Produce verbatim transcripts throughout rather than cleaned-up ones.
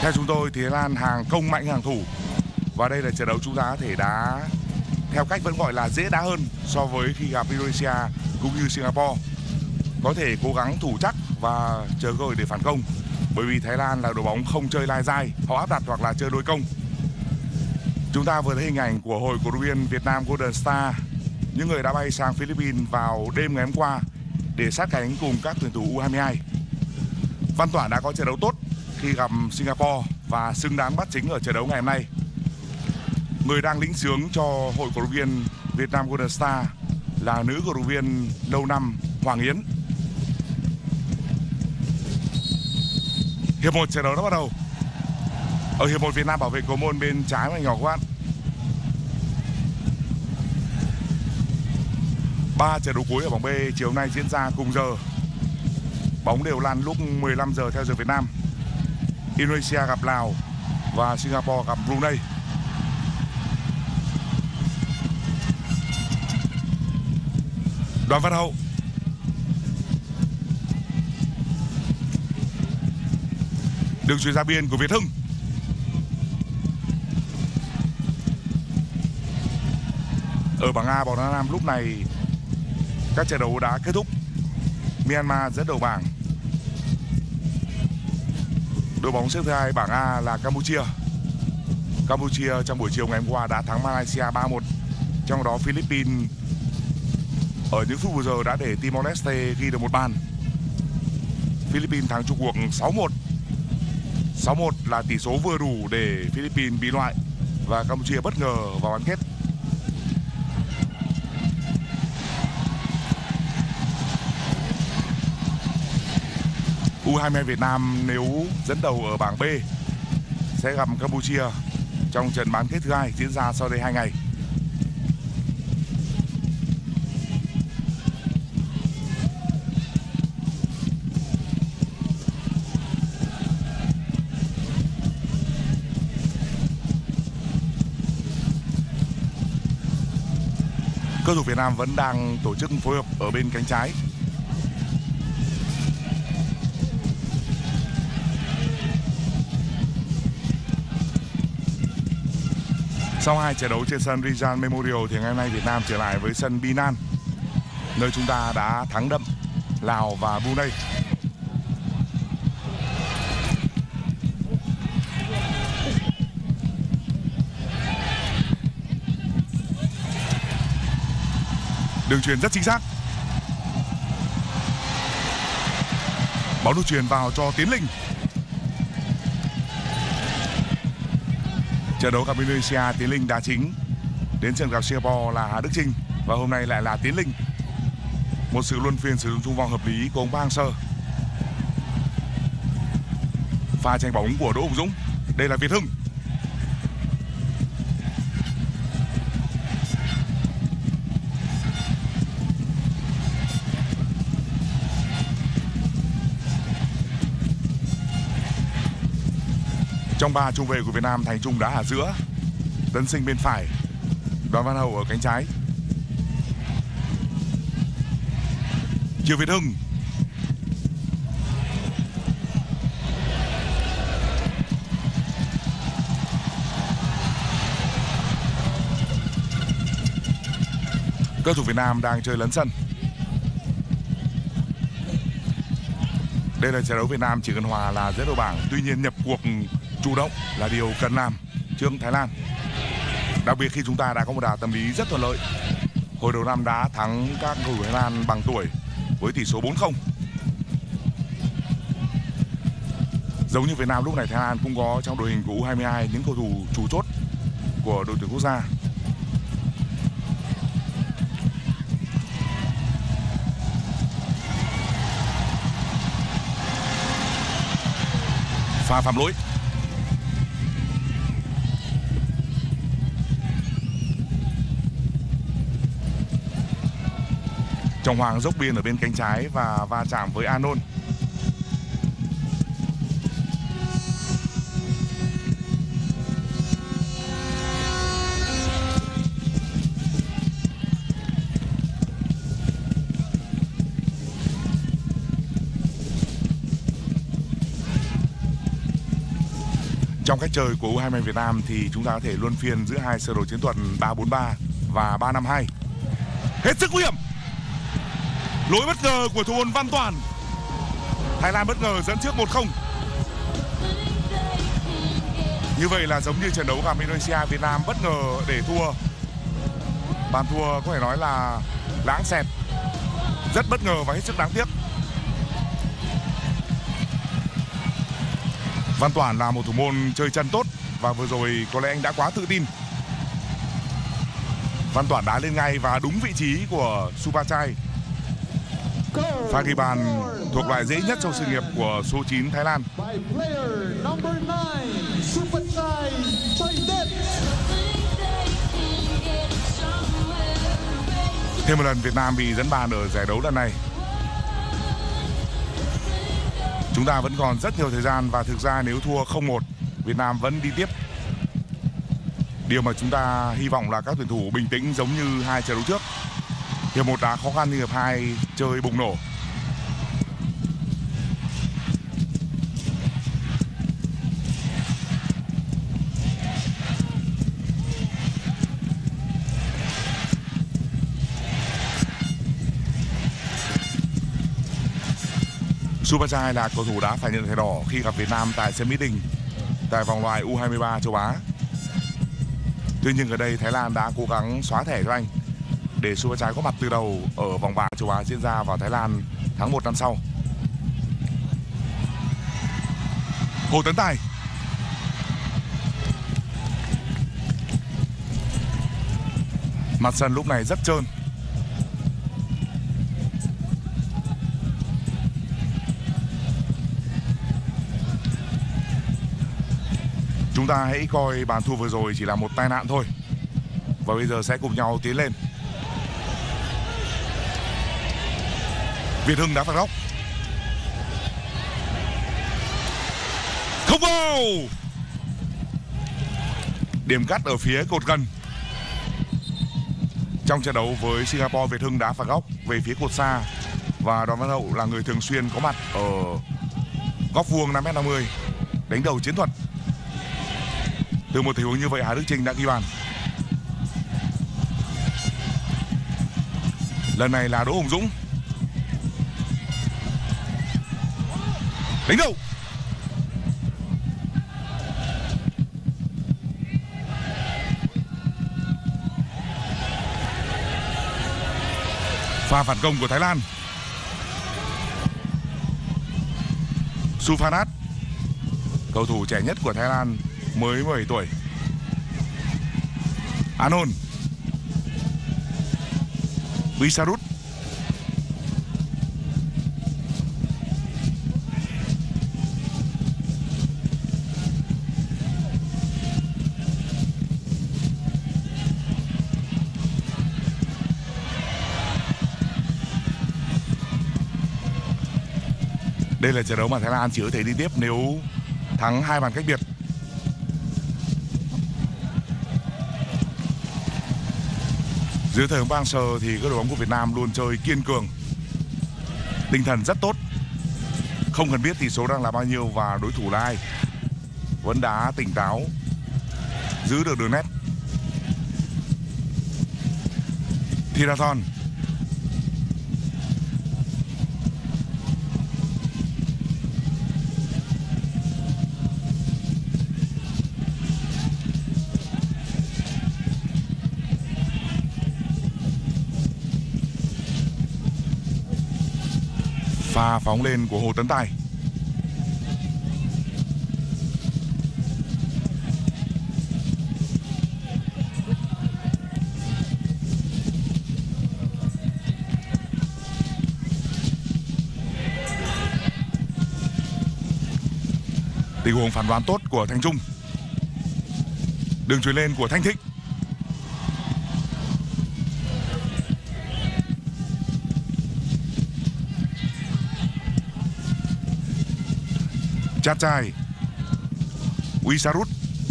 Theo chúng tôi thì Thái Lan hàng công mạnh hàng thủ, và đây là trận đấu chúng ta có thể đá theo cách vẫn gọi là dễ đá hơn so với khi gặp Indonesia cũng như Singapore. Có thể cố gắng thủ chắc và chờ cơ hội để phản công, bởi vì Thái Lan là đội bóng không chơi lai dai, họ áp đặt hoặc là chơi đối công. Chúng ta vừa thấy hình ảnh của hội cổ động viên Việt Nam Golden Star, những người đã bay sang Philippines vào đêm ngày hôm qua để sát cánh cùng các tuyển thủ U hai mươi hai. Văn Toản đã có trận đấu tốt khi gặp Singapore và xứng đáng bắt chính ở trận đấu ngày hôm nay. Người đang lĩnh xướng cho hội cổ động viên Việt Nam Golden Star là nữ cổ động viên lâu năm Hoàng Yến. Hiệp một trận đấu đã bắt đầu. Ở hiệp một, Việt Nam bảo vệ cầu môn bên trái và nhỏ các bạn. Ba trận đấu cuối ở bảng B chiều nay diễn ra cùng giờ. Bóng đều lăn lúc mười lăm giờ theo giờ Việt Nam. Indonesia gặp Lào và Singapore gặp Brunei. Đoàn Văn Hậu. Đường chuyền ra biên của Việt Hưng. Ở bảng A, bóng đá nam lúc này các trận đấu đã kết thúc. Myanmar dẫn đầu bảng. Đội bóng xếp thứ hai bảng A là Campuchia. Campuchia trong buổi chiều ngày hôm qua đã thắng Malaysia ba một. Trong đó Philippines ở những phút vừa giờ đã để Timor Leste ghi được một bàn. Philippines thắng chung cuộc sáu một. sáu một là tỷ số vừa đủ để Philippines bị loại và Campuchia bất ngờ vào bán kết. U hai mươi hai Việt Nam nếu dẫn đầu ở bảng B sẽ gặp Campuchia trong trận bán kết thứ hai diễn ra sau đây hai ngày. Cầu thủ Việt Nam vẫn đang tổ chức phối hợp ở bên cánh trái. Sau hai trận đấu trên sân Rizal Memorial thì ngày hôm nay Việt Nam trở lại với sân Binan, nơi chúng ta đã thắng đậm Lào và Brunei. Đường chuyền rất chính xác. Bóng được chuyền vào cho Tiến Linh. Trận đấu gặp Indonesia, Tiến Linh đá chính. Đến trận gặp Singapore là Hà Đức Chinh và hôm nay lại là Tiến Linh. Một sự luân phiên sử dụng trung vòng hợp lý của ông Park Hang-seo. Pha tranh bóng của Đỗ Hùng Dũng. Đây là Việt Hưng. Trong ba trung vệ của Việt Nam, Thành Trung đá ở giữa, Tấn Sinh bên phải, Đoàn Văn Hậu ở cánh trái. Triệu Việt Hưng. Cầu thủ Việt Nam đang chơi lấn sân. Đây là trận đấu Việt Nam chỉ cần hòa là dẫn đầu bảng. Tuy nhiên nhập cuộc chủ động là điều cần làm trước Thái Lan. Đặc biệt khi chúng ta đã có một đà tâm lý rất thuận lợi. Hồi đầu năm đã thắng các cầu thủ Thái Lan bằng tuổi với tỷ số bốn không. Giống như Việt Nam lúc này, Thái Lan cũng có trong đội hình của U hai mươi hai những cầu thủ chủ chốt của đội tuyển quốc gia. Pha phạm lỗi. Trọng Hoàng dốc biên ở bên cánh trái và va chạm với Anon. Trong cách chơi của u hai mươi hai Việt Nam thì chúng ta có thể luân phiên giữa hai sơ đồ chiến thuật ba bốn ba và ba năm hai. Hết sức nguy hiểm. Lỗi bất ngờ của thủ môn Văn Toàn. Thái Lan bất ngờ dẫn trước một không. Như vậy là giống như trận đấu gặp Indonesia, Việt Nam bất ngờ để thua. Bàn thua có thể nói là lãng xẹt, rất bất ngờ và hết sức đáng tiếc. Văn Toản là một thủ môn chơi chân tốt và vừa rồi có lẽ anh đã quá tự tin. Văn Toản đá lên ngay và đúng vị trí của Supachai. Pha ghi bàn thuộc loại dễ nhất trong sự nghiệp của số chín Thái Lan. Thêm một lần Việt Nam bị dẫn bàn ở giải đấu lần này. Chúng ta vẫn còn rất nhiều thời gian và thực ra nếu thua không một, Việt Nam vẫn đi tiếp. Điều mà chúng ta hy vọng là các tuyển thủ bình tĩnh giống như hai trận đấu trước. Hiệp một đá khó khăn nhưng hiệp hai chơi bùng nổ. Supachai là cầu thủ đã phải nhận thẻ đỏ khi gặp Việt Nam tại sân Mỹ Đình tại vòng loại u hai mươi ba châu Á. Tuy nhiên ở đây Thái Lan đã cố gắng xóa thẻ cho anh để Supachai có mặt từ đầu ở vòng bảng châu Á diễn ra vào Thái Lan tháng một năm sau. Hồ Tấn Tài. Mặt sân lúc này rất trơn. Chúng ta hãy coi bàn thua vừa rồi chỉ là một tai nạn thôi. Và bây giờ sẽ cùng nhau tiến lên. Việt Hưng đá phạt góc. Không vào. Điểm cắt ở phía cột gần. Trong trận đấu với Singapore, Việt Hưng đá phạt góc về phía cột xa. Và Đoàn Văn Hậu là người thường xuyên có mặt ở góc vuông năm mét năm mươi đánh đầu chiến thuật. Từ một tình huống như vậy, Hà Đức Chinh đã ghi bàn. Lần này là Đỗ Hùng Dũng. Đánh đầu. Pha phản công của Thái Lan. Suphanat, cầu thủ trẻ nhất của Thái Lan, mới mười bảy tuổi. Anon. Visarut. Đây là trận đấu mà Thái Lan chỉ có thể đi tiếp nếu thắng hai bàn cách biệt. Dưới thời ông Park Hang-seo thì các đội bóng của Việt Nam luôn chơi kiên cường, tinh thần rất tốt, không cần biết tỷ số đang là bao nhiêu và đối thủ là ai, vẫn đá tỉnh táo, giữ được đường nét. Thirathon. Pha phóng lên của Hồ Tấn Tài. Tình huống phản đoán tốt của Thanh Trung. Đường chuyền lên của Thanh Thịnh. Chachai. Visarut.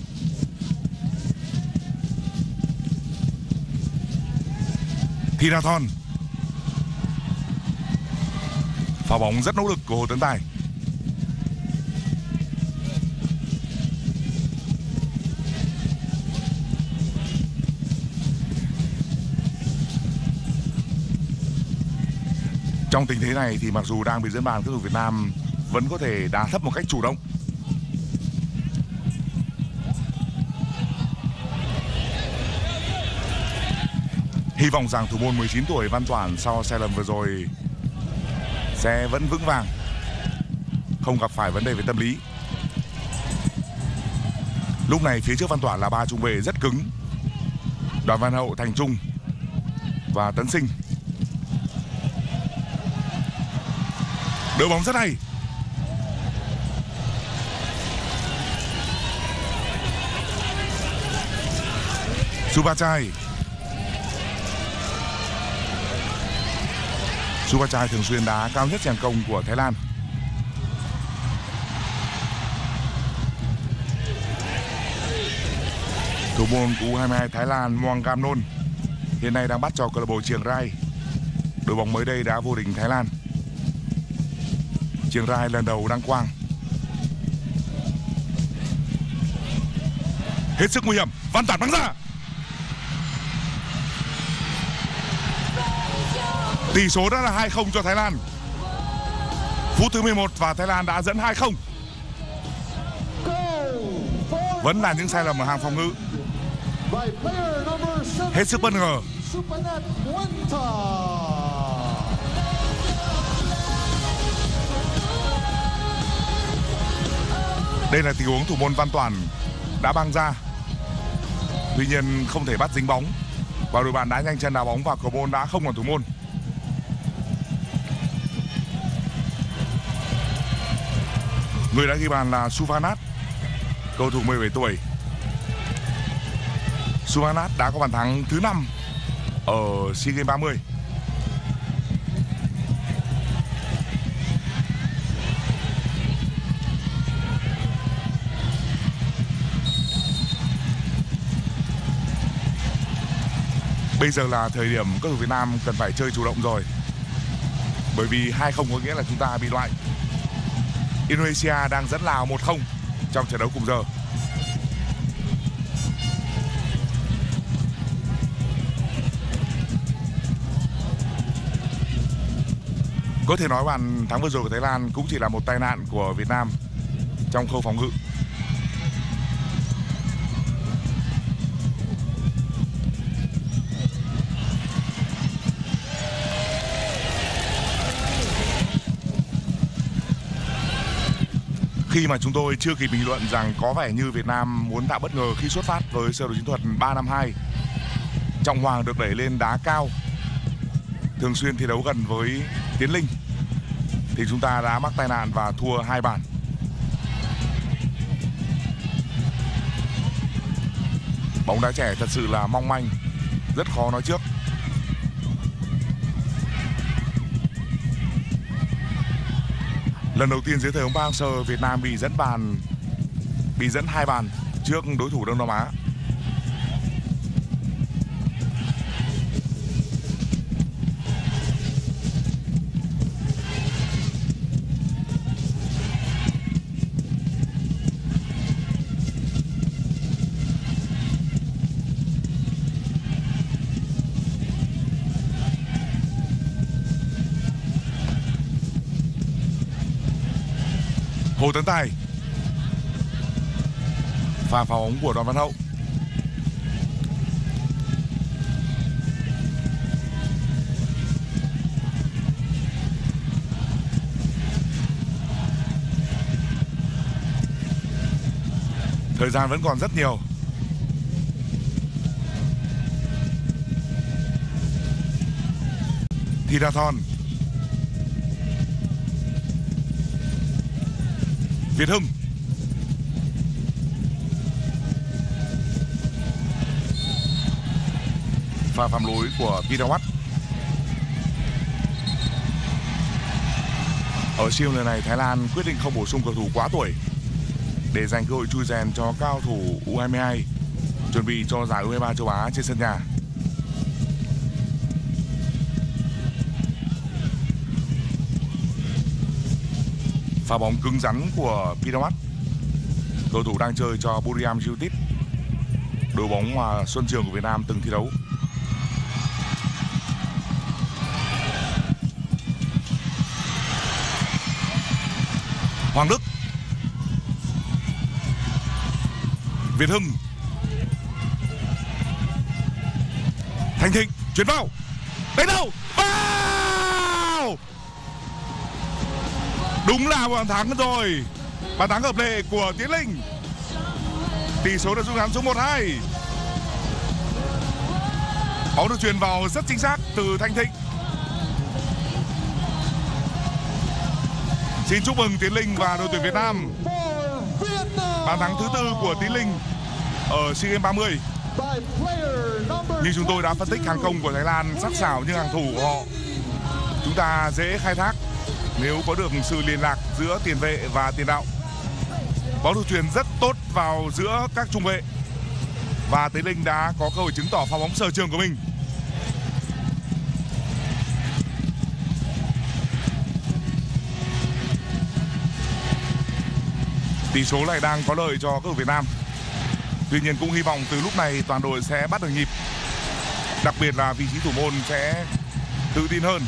Thirathon. Pha bóng rất nỗ lực của Hồ Tấn Tài. Trong tình thế này thì mặc dù đang bị dẫn bàn, các cầu thủ Việt Nam vẫn có thể đá thấp một cách chủ động. Hy vọng rằng thủ môn mười chín tuổi Văn Toản sau sai lầm vừa rồi sẽ vẫn vững vàng, không gặp phải vấn đề về tâm lý. Lúc này phía trước Văn Toản là ba trung vệ rất cứng: Đoàn Văn Hậu, Thành Trung và Tấn Sinh. Đỡ bóng rất hay. Supachai. Supachai thường xuyên đá cao nhất chèn công của Thái Lan. Thủ môn của U hai mươi hai Thái Lan Muang Gamnon hiện nay đang bắt cho câu lạc bộ Chiang Rai, đội bóng mới đây đã vô địch Thái Lan. Chiang Rai lần đầu đăng quang. Hết sức nguy hiểm, Văn Toản bắn ra. Tỷ số đã là hai không cho Thái Lan. Phút thứ mười một và Thái Lan đã dẫn hai không. Vẫn là những sai lầm ở hàng phòng ngự. Hết sức bất ngờ. Đây là tình huống thủ môn Văn Toản đã băng ra, tuy nhiên không thể bắt dính bóng và đội bạn đã nhanh chân đá bóng và cầu môn đã không còn thủ môn. Người đã ghi bàn là Suvanat, cầu thủ mười bảy tuổi. Suvanat đã có bàn thắng thứ năm ở SEA Games ba mươi. Bây giờ là thời điểm các cầu thủ Việt Nam cần phải chơi chủ động rồi, bởi vì hai không có nghĩa là chúng ta bị loại. Indonesia đang dẫn Lào một không trong trận đấu cùng giờ. Có thể nói bàn thắng vừa rồi của Thái Lan cũng chỉ là một tai nạn của Việt Nam trong khâu phòng ngự. Khi mà chúng tôi chưa kịp bình luận rằng có vẻ như Việt Nam muốn tạo bất ngờ khi xuất phát với sơ đồ chiến thuật ba năm hai, Trọng Hoàng được đẩy lên đá cao, thường xuyên thi đấu gần với Tiến Linh, thì chúng ta đã mắc tai nạn và thua hai bàn. Bóng đá trẻ thật sự là mong manh, rất khó nói trước. Lần đầu tiên dưới thời ông Park Hang-seo, Việt Nam bị dẫn bàn, bị dẫn hai bàn trước đối thủ Đông Nam Á. Hồ Tấn Tài, pha phá bóng của Đoàn Văn Hậu. Thời gian vẫn còn rất nhiều. Thirathon, Việt Hưng, pha phạm lỗi của Pitawat. Ở siêu lần này, Thái Lan quyết định không bổ sung cầu thủ quá tuổi để dành cơ hội chui rèn cho các cầu thủ U hai mươi hai chuẩn bị cho giải U hai mươi ba châu Á trên sân nhà. Pha bóng cứng rắn của Pitawat, cầu thủ đang chơi cho Buriram United, đội bóng mà Xuân Trường của Việt Nam từng thi đấu. Hoàng Đức, Việt Hưng, Thành Thịnh chuyển vào, đánh đầu vào. Đúng là bàn thắng rồi, bàn thắng hợp lệ của Tiến Linh. Tỷ số đã rút ngắn xuống một hai. Bóng được truyền vào rất chính xác từ Thành Thịnh. Xin chúc mừng Tiến Linh và đội tuyển Việt Nam. Bàn thắng thứ tư của Tiến Linh ở SEA Games ba mươi. Như chúng tôi đã phân tích, hàng công của Thái Lan sắc sảo nhưng hàng thủ của họ chúng ta dễ khai thác nếu có được sự liên lạc giữa tiền vệ và tiền đạo. Bóng được truyền rất tốt vào giữa các trung vệ và Tiến Linh đã có cơ hội chứng tỏ pha bóng sở trường của mình. Tỷ số lại đang có lợi cho các đội Việt Nam. Tuy nhiên cũng hy vọng từ lúc này toàn đội sẽ bắt được nhịp, đặc biệt là vị trí thủ môn sẽ tự tin hơn.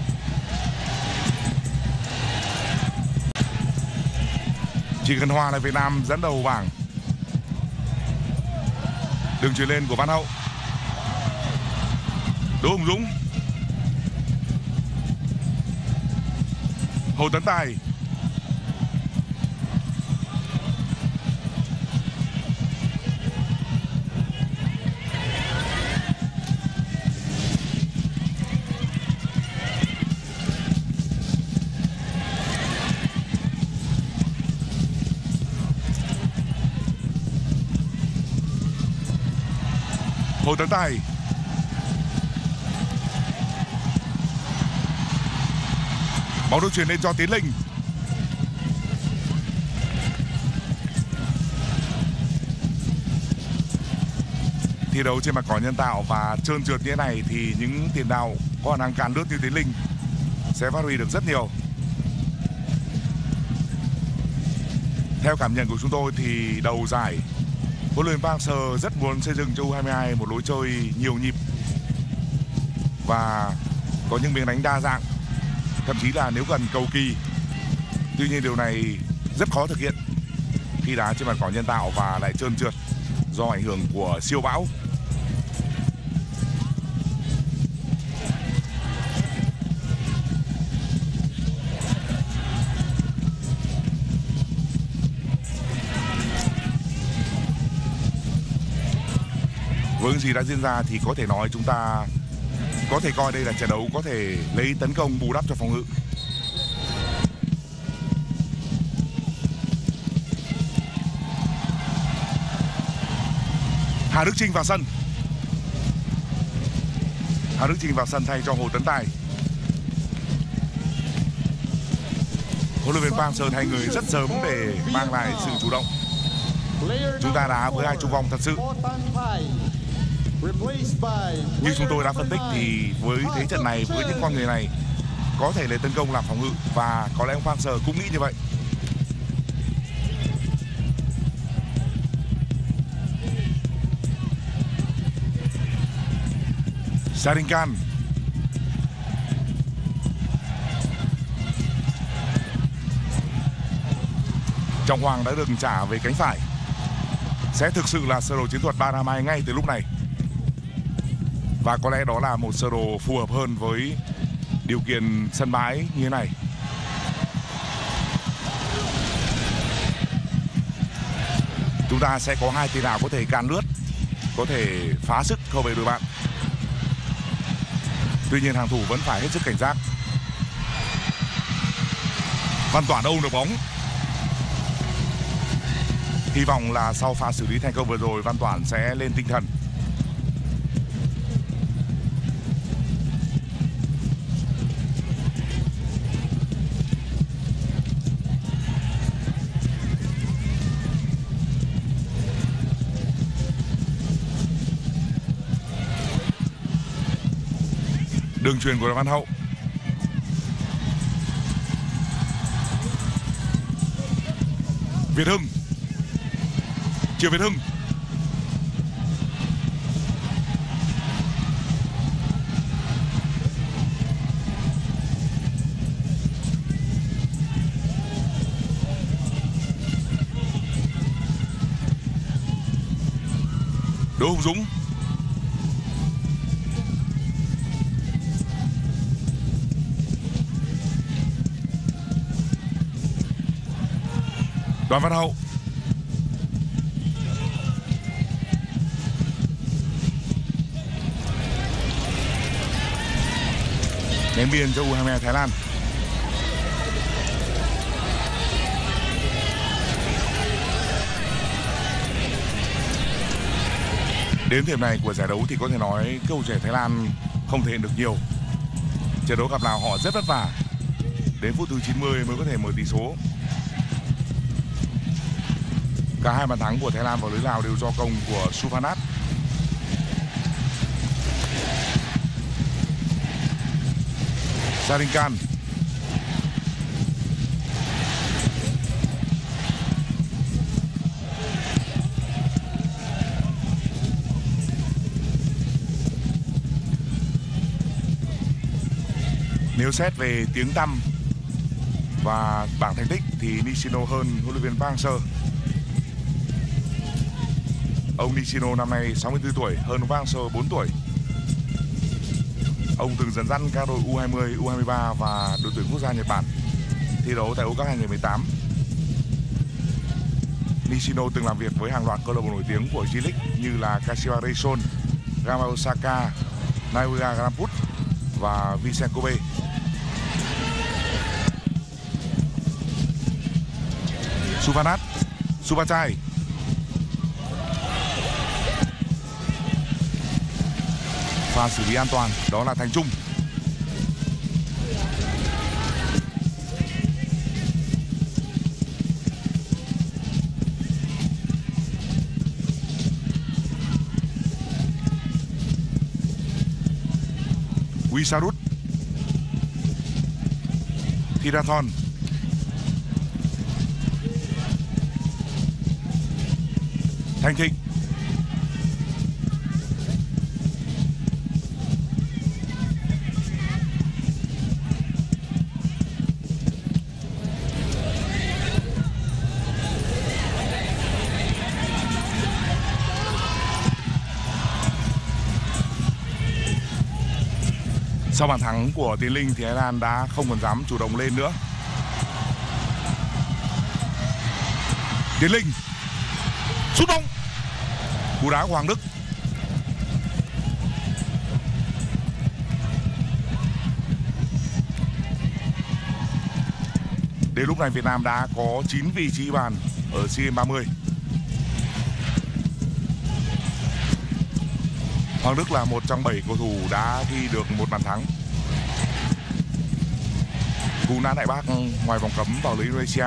Chỉ cần hòa là Việt Nam dẫn đầu bảng. Đường chuyền lên của Văn Hậu, Đỗ Hùng Dũng, Hồ Tấn Tài, Hồ Tấn Tài, bóng được chuyển lên cho Tiến Linh. Thi đấu trên mặt cỏ nhân tạo và trơn trượt như thế này thì những tiền đạo có khả năng cán lướt như Tiến Linh sẽ phát huy được rất nhiều. Theo cảm nhận của chúng tôi thì đầu giải, huấn luyện viên Park Hang-seo rất muốn xây dựng cho U hai mươi hai một lối chơi nhiều nhịp và có những miếng đánh đa dạng, thậm chí là nếu cần cầu kỳ. Tuy nhiên điều này rất khó thực hiện khi đá trên mặt cỏ nhân tạo và lại trơn trượt do ảnh hưởng của siêu bão. Với những gì đã diễn ra thì có thể nói chúng ta có thể coi đây là trận đấu có thể lấy tấn công bù đắp cho phòng ngự. Hà Đức Chinh vào sân. Hà Đức Chinh vào sân thay cho Hồ Tấn Tài. Huấn luyện viên Park Hang-seo thay người rất sớm để mang lại sự chủ động. Chúng ta đá với hai trung vong thật sự. Như chúng tôi đã phân tích thì với thế trận này, với những con người này có thể lấy tấn công làm phòng ngự và có lẽ ông Park Hang-seo cũng nghĩ như vậy. Sarinkan, Trọng Hoàng đã được trả về cánh phải. Sẽ thực sự là sơ đồ chiến thuật ba năm hai ngay từ lúc này. Và có lẽ đó là một sơ đồ phù hợp hơn với điều kiện sân bãi như thế này. Chúng ta sẽ có hai tiền đạo có thể can lướt, có thể phá sức hậu vệ đội bạn. Tuy nhiên hàng thủ vẫn phải hết sức cảnh giác. Văn Toản ôm được bóng. Hy vọng là sau pha xử lý thành công vừa rồi, Văn Toản sẽ lên tinh thần. Đường chuyền của Văn Hậu. Việt Hưng. Triệu Việt Hưng. Đỗ Hùng Dũng. Đoàn Văn Hậu. Ném biên cho u hai mươi hai Thái Lan. Đến thời điểm này của giải đấu thì có thể nói cầu trẻ Thái Lan không thể hiện được nhiều. Trận đấu gặp nào họ rất vất vả. Đến phút thứ chín mươi mới có thể mở tỷ số. Cả hai bàn thắng của Thái Lan vào lưới Lào đều do công của Suvanat. Sarinkan. Nếu xét về tiếng tăm và bảng thành tích thì Nishino hơn huấn luyện viên Park Hang-seo. Ông Nishino năm nay sáu mươi tư tuổi, hơn Park Hang-seo bốn tuổi. Ông từng dẫn dắt các đội u hai mươi, u hai mươi ba và đội tuyển quốc gia Nhật Bản thi đấu tại World Cup hai không một tám. Nishino từng làm việc với hàng loạt câu lạc bộ nổi tiếng của J-League như là Kashiwa Reysol, Gama Osaka, Nagoya Grampus và Vissel Kobe. Suvanat, Subachai. Pha xử lý an toàn đó là Thành Trung. Wisarut. Thirathon. Thanh Thịnh. Sau bàn thắng của Tiến Linh thì Thái Lan đã không còn dám chủ động lên nữa. Tiến Linh sút bóng, cú đá của Hoàng Đức. Đến lúc này Việt Nam đã có chín vị trí bàn ở SEA Games ba mươi. Hoàng Đức là một trong bảy cầu thủ đã ghi được một bàn thắng. Cú đá đại bác ngoài vòng cấm vào lưới Indonesia.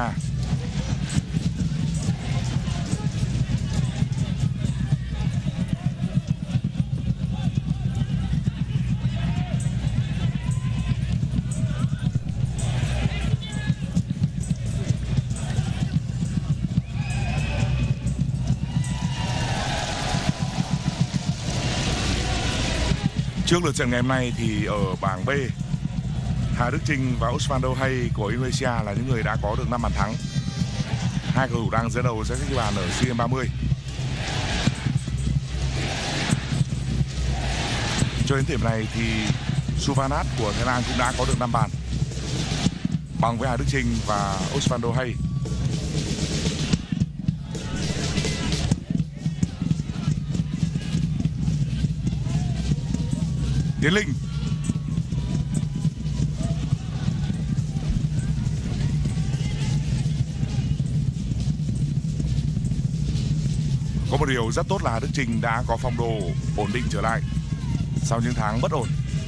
Trước lượt trận ngày hôm nay thì ở bảng B, Hà Đức Chinh và Osvaldo Hay của Indonesia là những người đã có được năm bàn thắng. Hai cầu thủ đang dẫn đầu sẽ ghi bàn ở SEA Games ba mươi. Cho đến thời điểm này thì Suvanat của Thái Lan cũng đã có được năm bàn, bằng với Hà Đức Chinh và Osvaldo Hay. Tiến Linh. Có một điều rất tốt là Đức Chinh đã có phong độ ổn định trở lại sau những tháng bất ổn.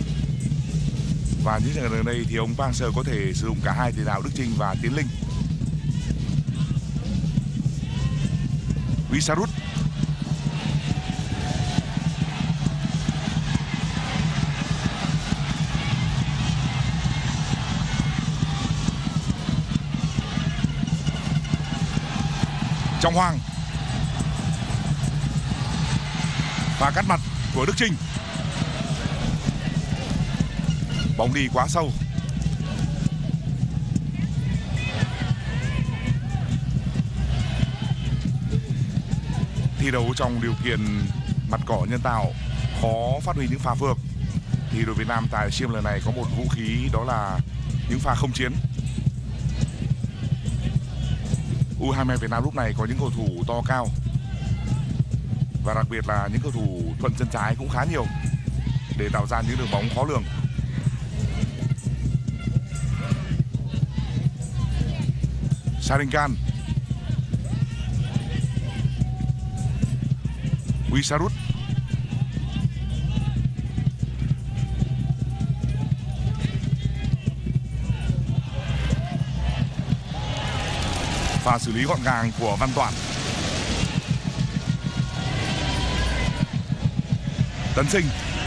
Và những trận gần đây thì ông Park Hang-seo có thể sử dụng cả hai tiền đạo Đức Chinh và Tiến Linh. Wisarut. Trọng Hoàng. Và cắt mặt của Đức Chinh. Bóng đi quá sâu. Thi đấu trong điều kiện mặt cỏ nhân tạo khó phát huy những pha phược, thì đội Việt Nam tại SEA Games lần này có một vũ khí, đó là những pha không chiến. u hai mươi hai Việt Nam lúc này có những cầu thủ to cao, và đặc biệt là những cầu thủ thuận chân trái cũng khá nhiều để tạo ra những đường bóng khó lường. Sharingan, Wisarut, pha xử lý gọn gàng của Văn Toản. Tấn Sinh,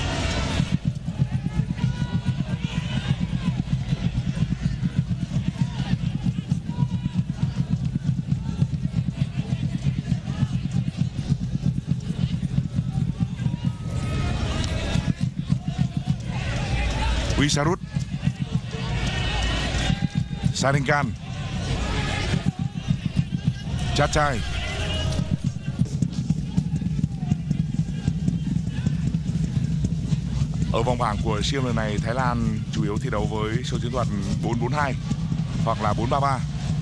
Wisarut, Sharingan, Chachai, ở vòng bảng của SEA Games lần này, Thái Lan chủ yếu thi đấu với số chiến thuật bốn bốn hai hoặc là bốn ba ba.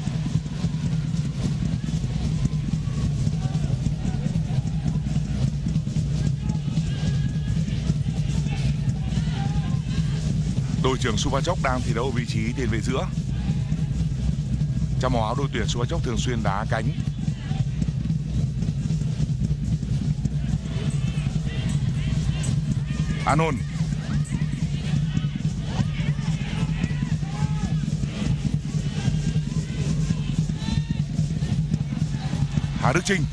Đội trưởng Supachok đang thi đấu ở vị trí tiền vệ giữa. Trong màu áo đội tuyển, Supachok thường xuyên đá cánh. Anon, Hà Đức Chinh,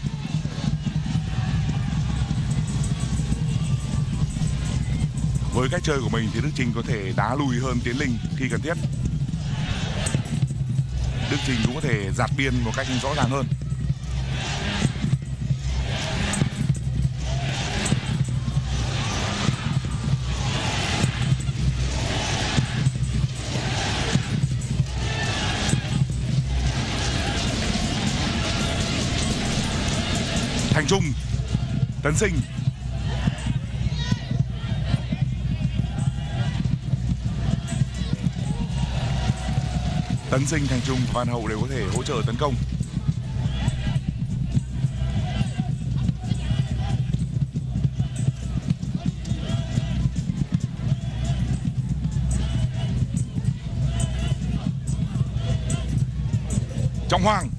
với cách chơi của mình thì Đức Chinh có thể đá lùi hơn Tiến Linh khi cần thiết. Đức Chinh cũng có thể dạt biên một cách rõ ràng hơn. Thành Trung, Tấn Sinh, Tấn Sinh, Thành Trung và Văn Hậu đều có thể hỗ trợ tấn công. Trọng Hoàng,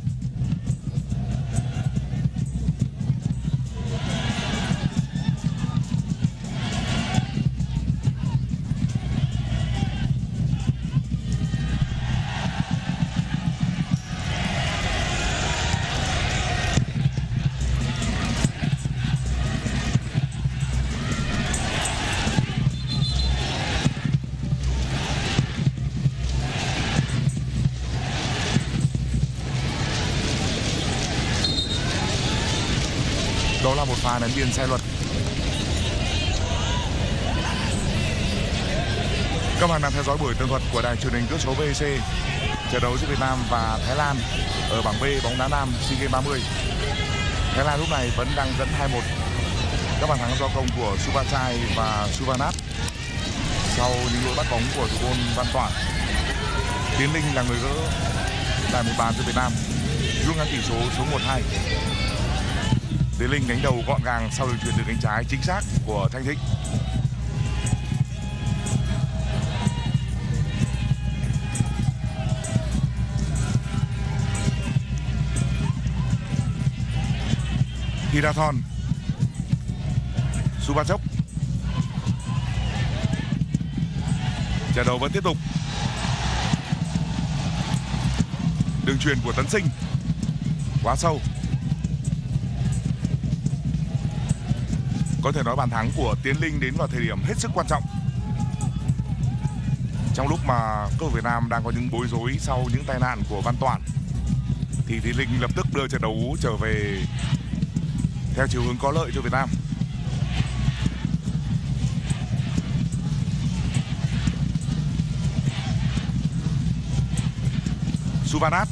đó là một pha đánh biên sai luật. Các bạn đang theo dõi buổi tường thuật của đài truyền hình cỡ số vê xê trận đấu giữa Việt Nam và Thái Lan ở bảng B bóng đá nam SEA Games ba mươi. Thái Lan lúc này vẫn đang dẫn hai một. Các bàn thắng do công của Supachai và Suvanat sau những lỗi bắt bóng của thủ môn Văn Toản. Tiến Linh là người gỡ lại một bàn cho Việt Nam, rút ngắn tỷ số xuống một hai. Tiến Linh đánh đầu gọn gàng sau đường chuyền từ cánh trái chính xác của Thanh Thịnh. Thirathon, Supachok. Trận đấu vẫn tiếp tục. Đường chuyền của Tấn Sinh quá sâu. Có thể nói bàn thắng của Tiến Linh đến vào thời điểm hết sức quan trọng, trong lúc mà cầu thủ Việt Nam đang có những bối rối sau những tai nạn của Văn Toản, thì Tiến Linh lập tức đưa trận đấu trở về theo chiều hướng có lợi cho Việt Nam. Suvanat,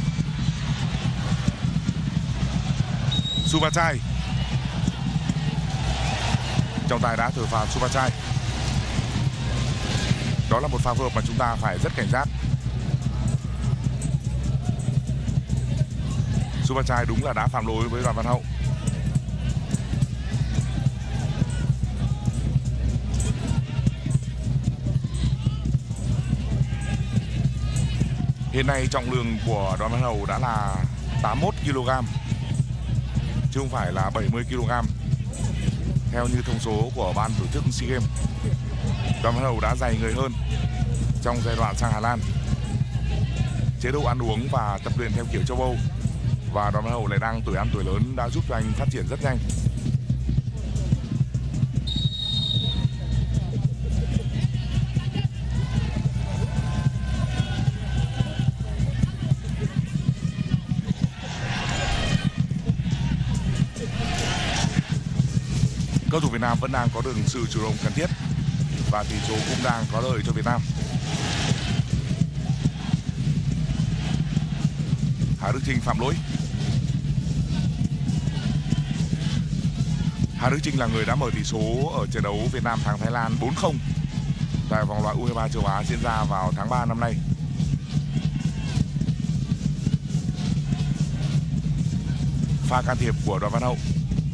Supachai, Trọng tài đã thổi phạt Supachai. Đó là một pha phối hợp mà chúng ta phải rất cảnh giác. Supachai đúng là đã phạm lỗi với Đoàn Văn Hậu. Hiện nay trọng lượng của Đoàn Văn Hậu đã là tám mươi mốt ki lô gam chứ không phải là bảy mươi ki lô gam theo như thông số của ban tổ chức SEA Games. Đoàn Văn Hậu đã dày người hơn trong giai đoạn sang Hà Lan. Chế độ ăn uống và tập luyện theo kiểu châu Âu, và Đoàn Văn Hậu lại đang tuổi ăn tuổi lớn đã giúp cho anh phát triển rất nhanh. Cầu thủ Việt Nam vẫn đang có được sự chủ động cần thiết và tỷ số cũng đang có lợi cho Việt Nam. Hà Đức Chinh phạm lỗi. Hà Đức Chinh là người đã mở tỷ số ở trận đấu Việt Nam thắng Thái Lan bốn không tại vòng loại U hai mươi ba châu Á diễn ra vào tháng ba năm nay. Pha can thiệp của Đoàn Văn Hậu.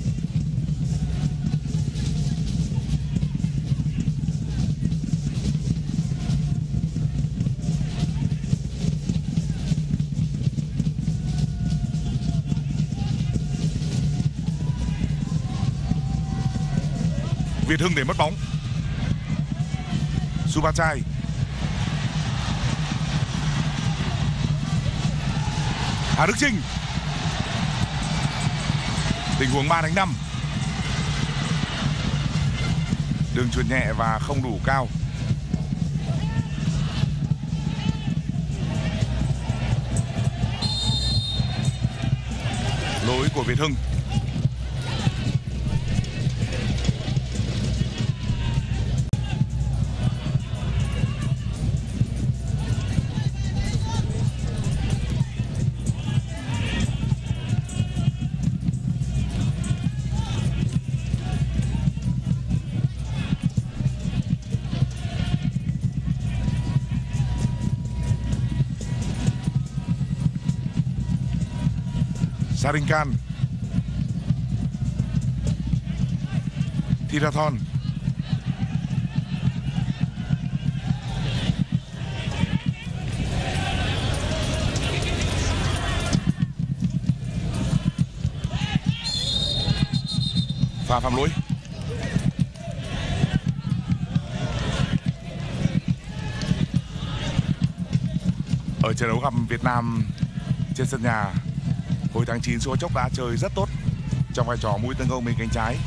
Việt Hưng để mất bóng. Supachai. Hà Đức Chinh. Tình huống ba đánh năm. Đường chuyền nhẹ và không đủ cao. Lỗi của Việt Hưng. Sarinkan. Thirathon. Pha phạm lỗi. Ở trận đấu gặp Việt Nam trên sân nhà hồi tháng chín, Supachok đã chơi rất tốt trong vai trò mũi tấn công bên cánh trái.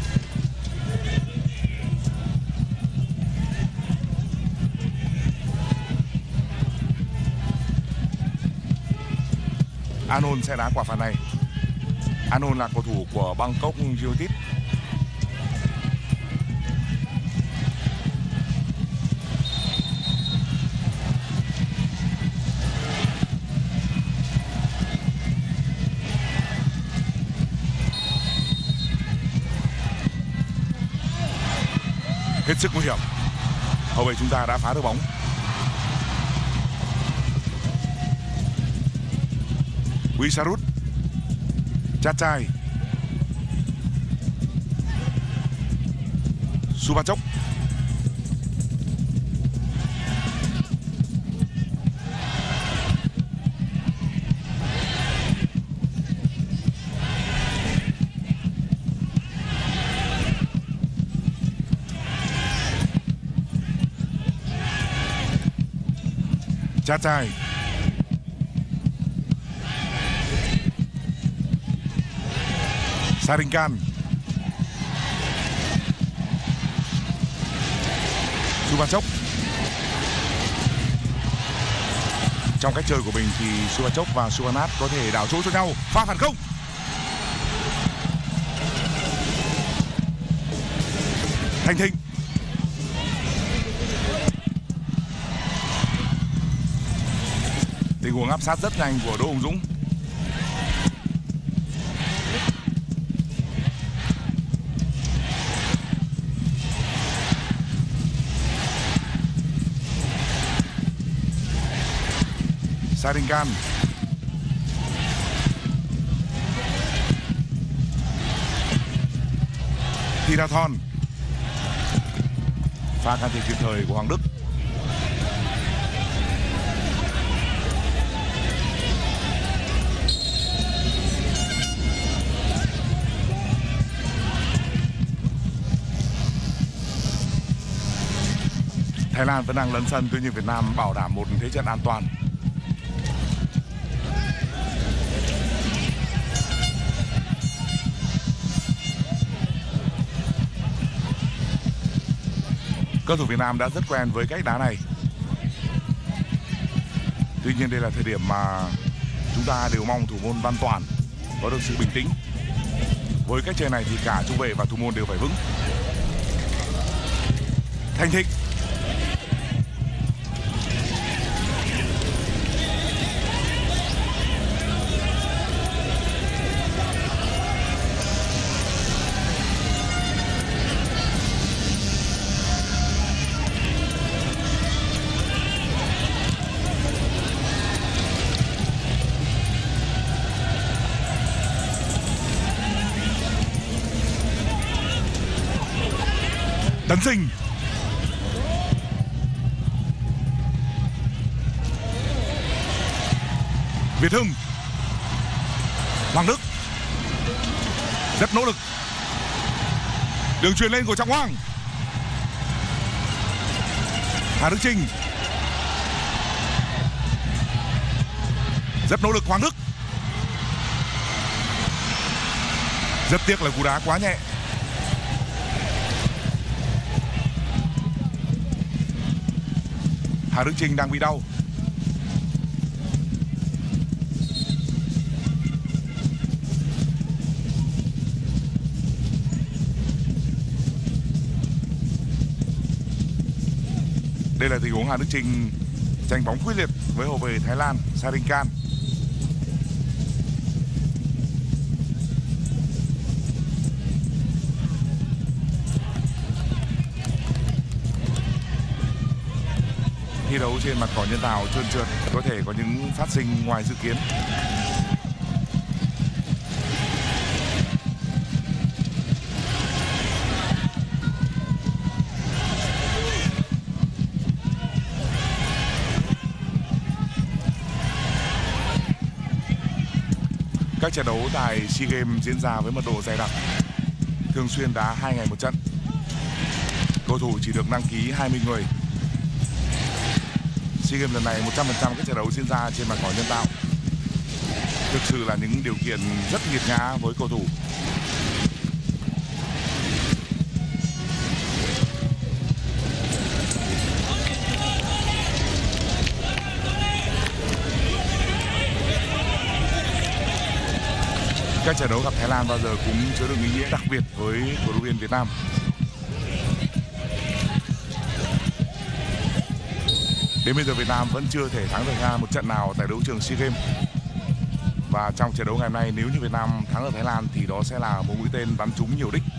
Anon sẽ đá quả phạt này. Anon là cầu thủ của Bangkok United. Hết sức nguy hiểm. Hậu vệ chúng ta đã phá được bóng. Wisarut. Chachai. Supachok. Chachai. Sarinkan. Supachok. Trong cách chơi của mình thì Supachok và Suvanat có thể đảo chỗ cho nhau. Pha phản công. Thành Thịnh. Tình huống áp sát rất nhanh của Đỗ Hùng Dũng. Sarinkan. Thirathon. Pha can thiệp kịp thời của Hoàng Đức. Thái Lan vẫn đang lấn sân, tuy nhiên Việt Nam bảo đảm một thế trận an toàn. Cầu thủ Việt Nam đã rất quen với cách đá này. Tuy nhiên đây là thời điểm mà chúng ta đều mong thủ môn Văn Toản có được sự bình tĩnh. Với cách chơi này thì cả trung vệ và thủ môn đều phải vững. Thành Thịnh. Tấn Sinh. Việt Hưng. Hoàng Đức. Rất nỗ lực. Đường chuyền lên của Trọng Hoàng. Hà Đức Chinh. Rất nỗ lực Hoàng Đức. Rất tiếc là cú đá quá nhẹ. Hà Đức Chinh đang bị đau. Đây là tình huống Hà Đức Chinh giành bóng quyết liệt với hậu vệ Thái Lan Sarinkan. Thi đấu trên mặt cỏ nhân tạo trơn trượt có thể có những phát sinh ngoài dự kiến. Các trận đấu tại SEA Games diễn ra với mật độ dày đặc, thường xuyên đá hai ngày một trận. Cầu thủ chỉ được đăng ký hai mươi người. SEA Games lần này một trăm phần trăm các trận đấu diễn ra trên mặt cỏ nhân tạo. Thực sự là những điều kiện rất nghiệt ngã với cầu thủ. Các trận đấu gặp Thái Lan bao giờ cũng chứa được ý nghĩa đặc biệt với cổ động viên Việt Nam. Đến bây giờ Việt Nam vẫn chưa thể thắng được Nga một trận nào tại đấu trường SEA Games. Và trong trận đấu ngày hôm nay, nếu như Việt Nam thắng ở Thái Lan thì đó sẽ là một mũi tên bắn trúng nhiều đích.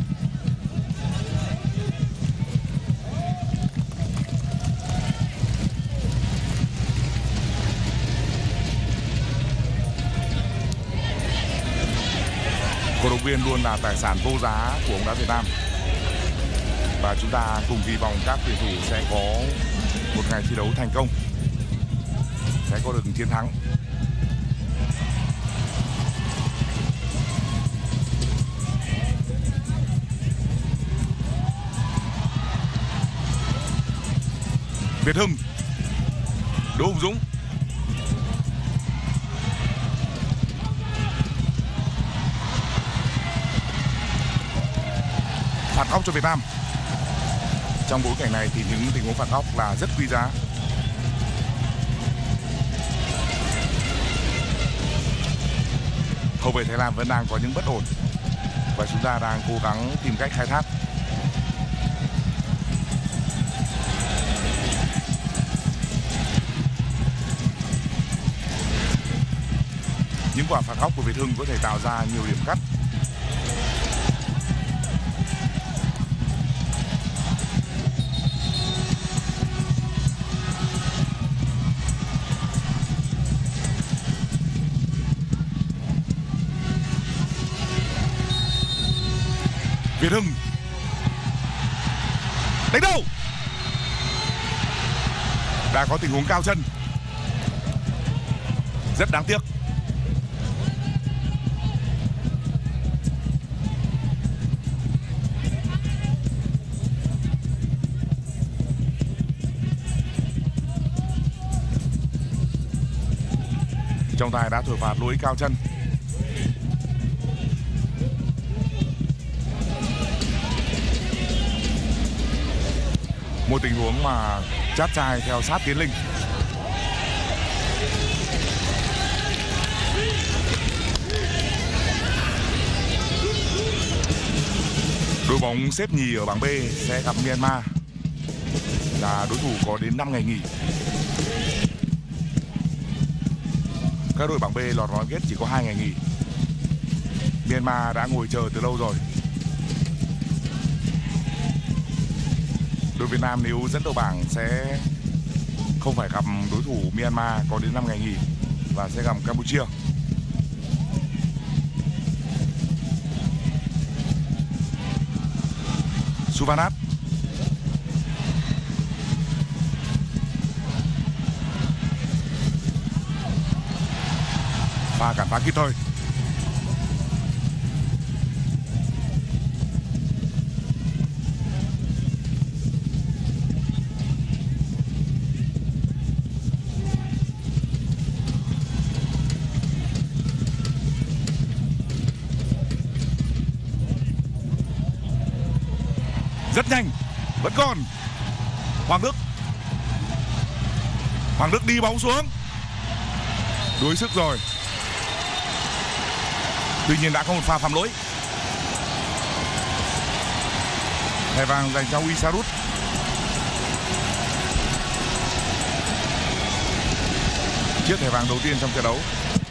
Cổ động viên luôn là tài sản vô giá của bóng đá Việt Nam. Và chúng ta cùng kỳ vọng các tuyển thủ sẽ có một ngày thi đấu thành công, sẽ có được chiến thắng. Việt Hưng. Đỗ Hùng Dũng. Phạt góc cho Việt Nam. Trong bối cảnh này thì những tình huống phạt góc là rất quý giá. Hậu vệ Thái Lan vẫn đang có những bất ổn và chúng ta đang cố gắng tìm cách khai thác. Những quả phạt góc của Việt Hưng có thể tạo ra nhiều điểm cắt. Việt Hưng đánh đâu, đã có tình huống cao chân, rất đáng tiếc. Trọng tài đã thổi phạt lỗi cao chân. Một tình huống mà chát trai theo sát Tiến Linh. Đội bóng xếp nhì ở bảng B sẽ gặp Myanmar, là đối thủ có đến năm ngày nghỉ. Các đội bảng B lọt vào bán kết chỉ có hai ngày nghỉ. Myanmar đã ngồi chờ từ lâu rồi. Đội Việt Nam nếu dẫn đầu bảng sẽ không phải gặp đối thủ Myanmar có đến năm ngày nghỉ và sẽ gặp Campuchia. Suvanat. Pha cản phá kịp thời. Rất nhanh, vẫn còn Hoàng Đức. Hoàng Đức đi bóng xuống, đuối sức rồi. Tuy nhiên đã có một pha phạm lỗi. Thẻ vàng dành cho Uisarut. Chiếc thẻ vàng đầu tiên trong trận đấu.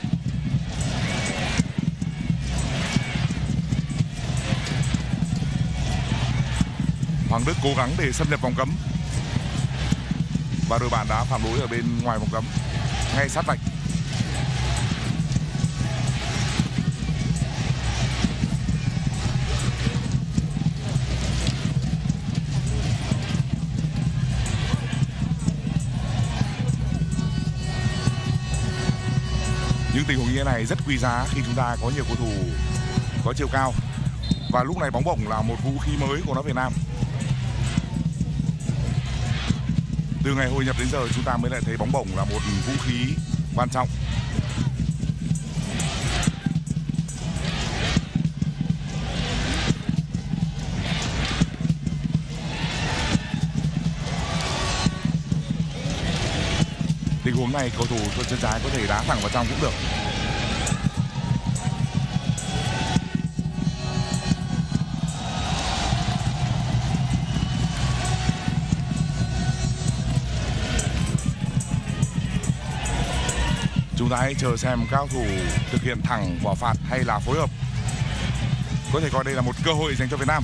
Hoàng Đức cố gắng để xâm nhập vòng cấm và đội bạn đã phạm lỗi ở bên ngoài vòng cấm, ngay sát vạch. Những tình huống như thế này rất quý giá khi chúng ta có nhiều cầu thủ có chiều cao, và lúc này bóng bổng là một vũ khí mới của nó Việt Nam. Từ ngày hội nhập đến giờ chúng ta mới lại thấy bóng bổng là một vũ khí quan trọng. Tình huống này cầu thủ thuận chân trái có thể đá thẳng vào trong cũng được. Chúng ta hãy chờ xem các cầu thủ thực hiện thẳng quả phạt hay là phối hợp. Có thể coi đây là một cơ hội dành cho Việt Nam.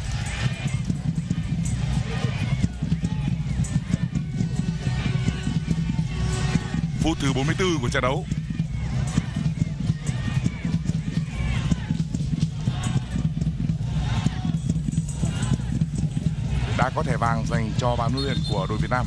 Phút thứ bốn mươi tư của trận đấu. Đã có thẻ vàng dành cho ban huấn luyện của đội Việt Nam.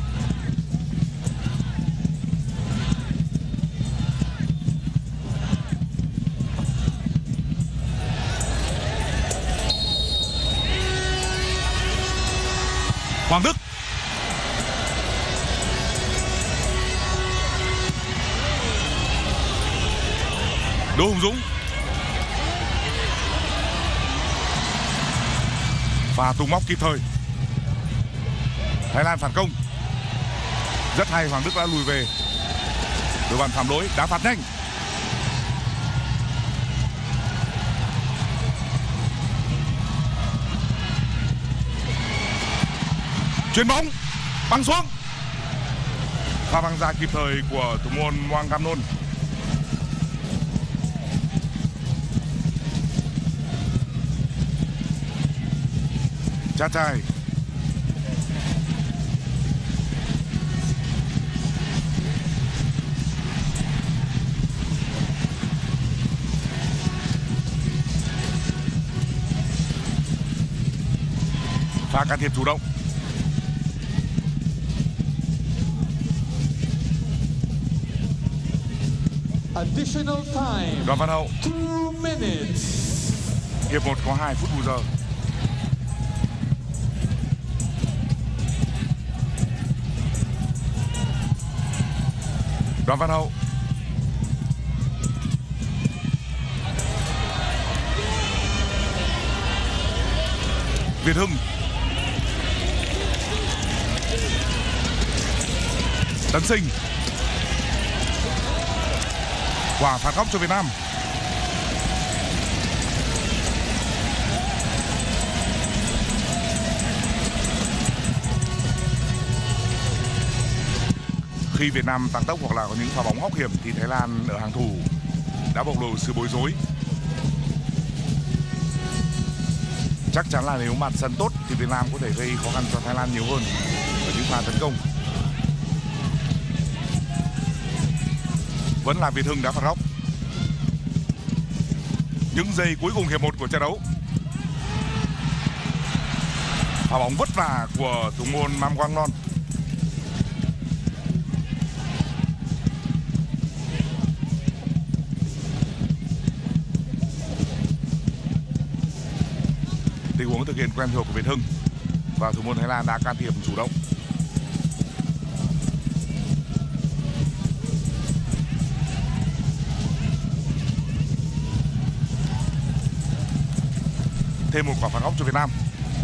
Hoàng Đức. Đỗ Hùng Dũng. Và tung móc kịp thời. Thái Lan phản công. Rất hay, Hoàng Đức đã lùi về. Đội bạn phạm lỗi, đá phạt nhanh. Chuyền bóng băng xuống. Pha băng ra kịp thời của thủ môn Wang Gamnon. Chát trai. Pha can thiệp chủ động. Additional time. Đoàn Văn Hậu. Two minutes. Hiệp một có hai phút bù giờ. Đoàn Văn Hậu. Việt Hưng. Tấn Sinh. Quả phạt góc cho Việt Nam. Khi Việt Nam tăng tốc hoặc là có những pha bóng hóc hiểm thì Thái Lan ở hàng thủ đã bộc lộ sự bối rối. Chắc chắn là nếu mặt sân tốt thì Việt Nam có thể gây khó khăn cho Thái Lan nhiều hơn ở những pha tấn công. Vẫn là Việt Hưng đá phạt góc. Những giây cuối cùng hiệp một của trận đấu. Pha bóng vất vả của thủ môn Mam Wangnon. Tình huống thực hiện quen thuộc của Việt Hưng và thủ môn Thái Lan đã can thiệp chủ động. Thêm một quả phạt góc cho Việt Nam.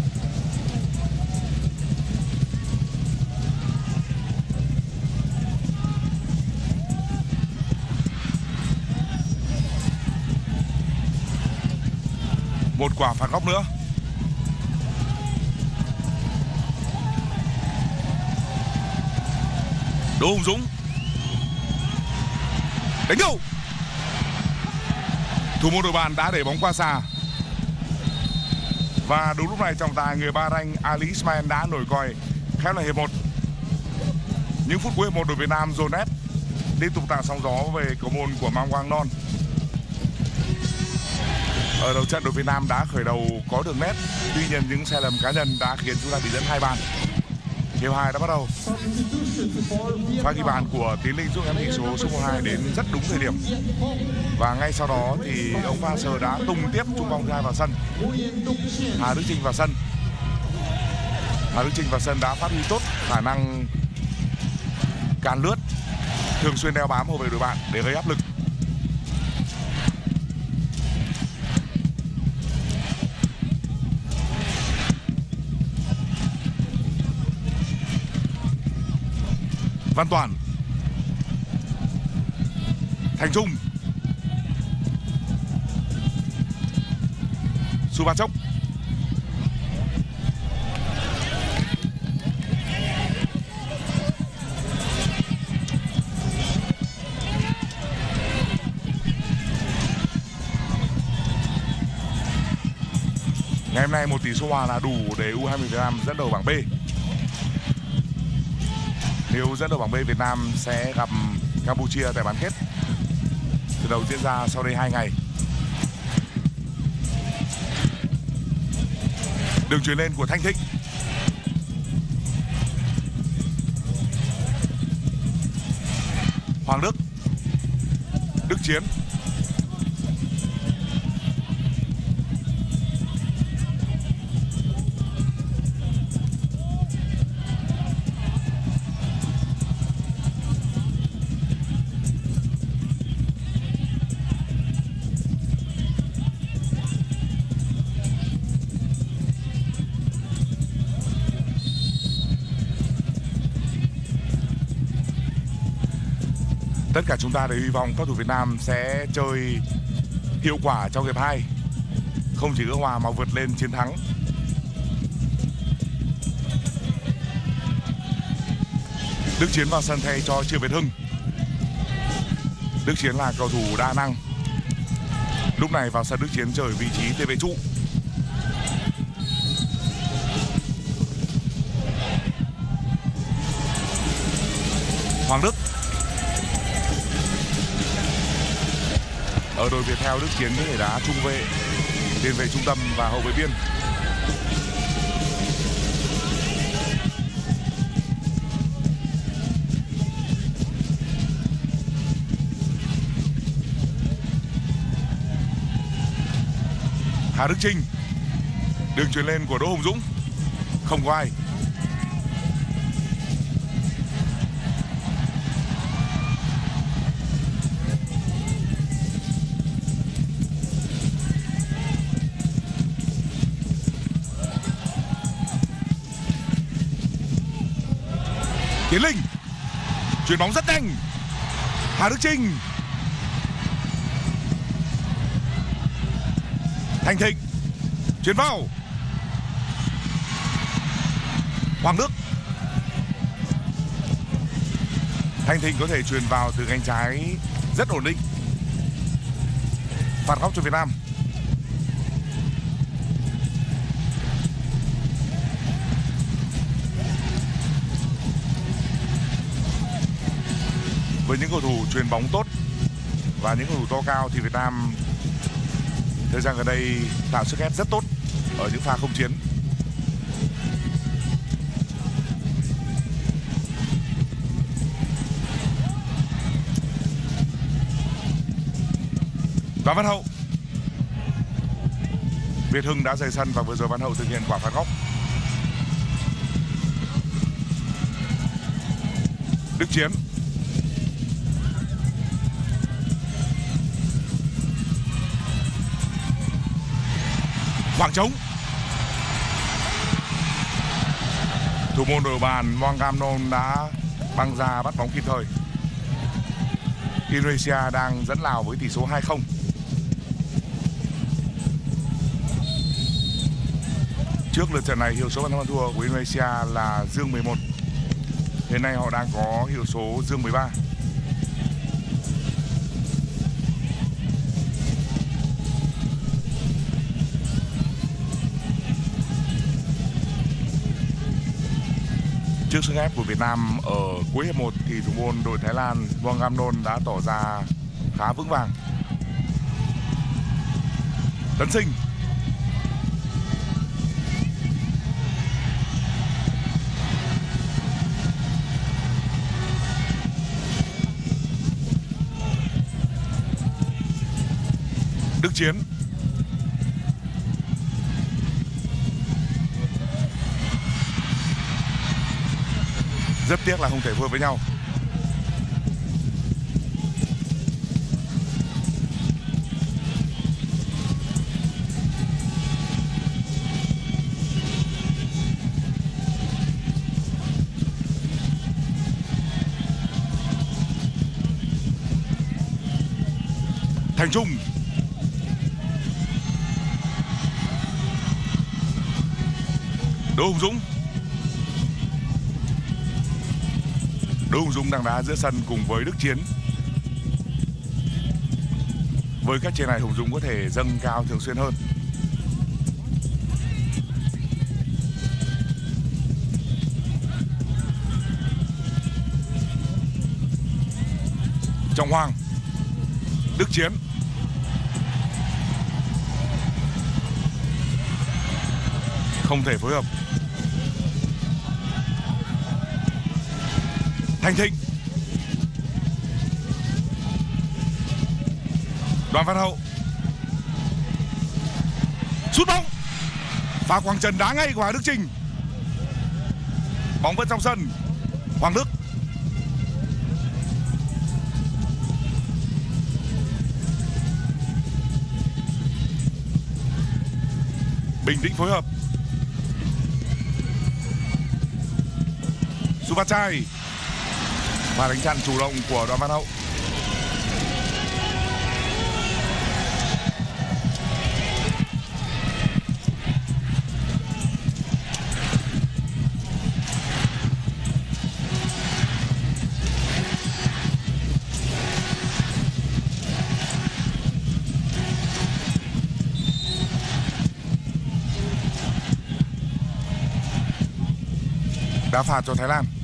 Một quả phạt góc nữa. Đỗ Hùng Dũng đánh đầu. Thủ môn đội bạn đã đẩy bóng qua xa. Và đúng lúc này trọng tài người Bahrain Ali Ismail đã nổi còi khép lại hiệp một. Những phút cuối hiệp một đội Việt Nam dồn ép, liên tục tạo sóng gió về cầu môn của Mam Wangnon. Ở đầu trận đội Việt Nam đã khởi đầu có đường nét, tuy nhiên những sai lầm cá nhân đã khiến chúng ta bị dẫn hai bàn. Hiệp hai đã bắt đầu. Pha ghi bàn của Tiến Linh giúp em tỷ số số một hai đến rất đúng thời điểm. Và ngay sau đó thì ông Pha Sờ đã tung tiếp trung vòng thứ hai vào sân. Hà Đức Chinh vào sân. Hà Đức Chinh vào sân đã phát huy tốt khả năng càn lướt, thường xuyên đeo bám hậu vệ đội bạn để gây áp lực. Văn Toản. Thành Trung. Subachok. Ngày hôm nay một tỷ số hòa là đủ để u hai mươi Việt Nam dẫn đầu bảng B. Nếu dẫn đầu bảng B, Việt Nam sẽ gặp Campuchia tại bán kết. Trận đấu diễn ra sau đây hai ngày. Đường chuyền lên của Thanh Thịnh. Hoàng Đức. Đức Chiến. Tất cả chúng ta đều hy vọng các thủ Việt Nam sẽ chơi hiệu quả trong hiệp hai, không chỉ gỡ hòa mà vượt lên chiến thắng. Đức Chiến vào sân thay cho Triệu Việt Hưng. Đức Chiến là cầu thủ đa năng. Lúc này vào sân Đức Chiến chơi vị trí tiền vệ trụ. Hoàng Đức. Ở đội Viettel, Đức Chiến có thể đá trung vệ, tiền vệ trung tâm và hậu vệ biên. Hà Đức Chinh. Đường chuyền lên của Đỗ Hùng Dũng. Không có ai. Tiến Linh. Chuyền bóng rất nhanh. Hà Đức Chinh. Thành Thịnh. Chuyền vào. Hoàng Đức. Thành Thịnh có thể chuyền vào từ cánh trái rất ổn định. Phạt góc cho Việt Nam. Với những cầu thủ chuyền bóng tốt và những cầu thủ to cao thì Việt Nam thời gian gần đây tạo sức ép rất tốt ở những pha không chiến. Đoàn Văn Hậu. Việt Hưng đã rời sân và vừa rồi Văn Hậu thực hiện quả phạt góc. Đức Chiến. Khoảng trống. Thủ môn đội bàn Moang Cam Non đã băng ra bắt bóng kịp thời. Indonesia đang dẫn Lào với tỷ số hai không. Trước lượt trận này hiệu số bàn thắng thua của Indonesia là dương mười một. Hiện nay họ đang có hiệu số dương mười ba. Trước sức ép của Việt Nam ở cuối hiệp một thì thủ môn đội Thái Lan Moang Cam Non đã tỏ ra khá vững vàng. Tấn Sinh. Đức Chiến. Rất tiếc là không thể phối hợp với nhau. Thành Trung. Đỗ Hùng Dũng. Đỗ Hùng Dũng đang đá giữa sân cùng với Đức Chiến. Với cách chơi này Hùng Dũng có thể dâng cao thường xuyên hơn. Trọng Hoàng. Đức Chiến. Không thể phối hợp. Thành Thịnh. Đoàn Văn Hậu. Sút bóng. Pha quăng chân đá ngay của Hà Đức Chinh. Bóng vẫn trong sân. Hoàng Đức. Bình tĩnh phối hợp. Supachai. Và đánh chặn chủ động của Đoàn Văn Hậu. Đá phạt cho Thái Lan.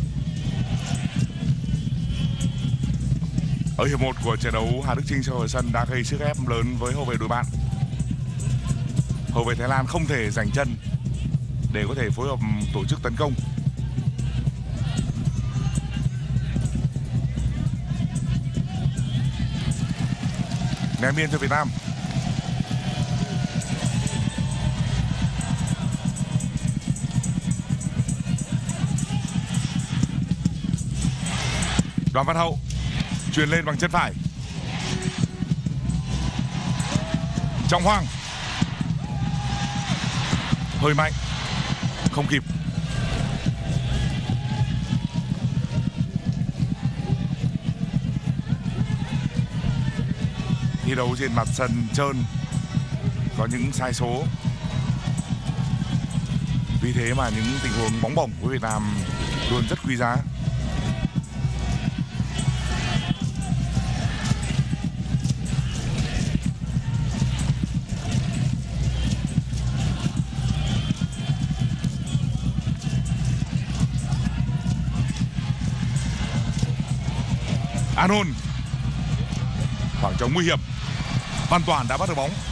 Ở hiệp một của trận đấu, Hà Đức Chinh cho ở sân đã gây sức ép lớn với hậu vệ đội bạn. Hậu vệ Thái Lan không thể giành chân để có thể phối hợp tổ chức tấn công. Ném biên cho Việt Nam. Đoàn Văn Hậu chuyền lên bằng chân phải. Trọng Hoàng hơi mạnh, không kịp. Thi đấu trên mặt sân trơn có những sai số, vì thế mà những tình huống bóng bổng của Việt Nam luôn rất quý giá. Anon, khoảng trống nguy hiểm. Văn Toàn đã bắt được bóng.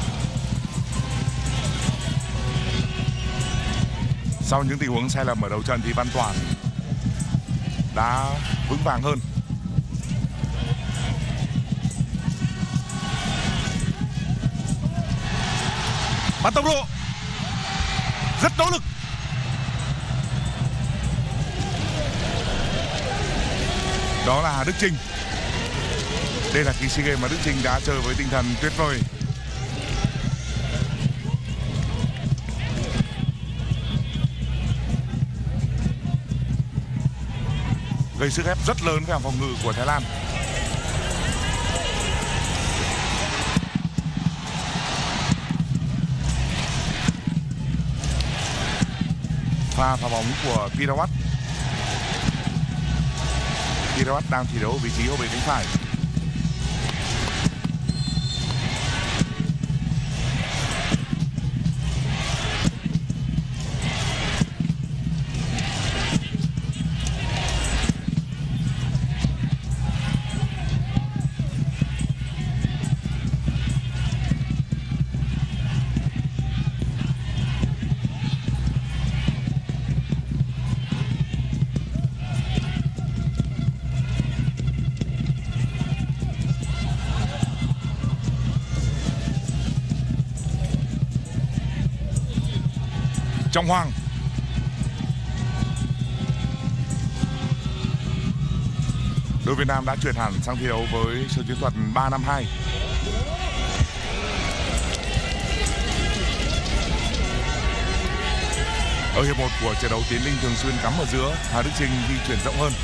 Sau những tình huống sai lầm ở đầu trận thì Văn Toàn đã vững vàng hơn. Bắn tốc độ rất nỗ lực. Đó là Đức Chinh. Đây là kỳ SEA Games mà Đức Chinh đã chơi với tinh thần tuyệt vời. Gây sức ép rất lớn với hàng phòng ngự của Thái Lan. Pha phá bóng của Pirawat. Pirawat đang thi đấu ở vị trí hậu vệ cánh phải. Trọng Hoàng. Đội Việt Nam đã chuyển hẳn sang thi đấu với sơ chiến thuật ba năm hai. Ở hiệp một của trận đấu, Tiến Linh thường xuyên cắm ở giữa, Hà Đức Chinh di chuyển rộng hơn.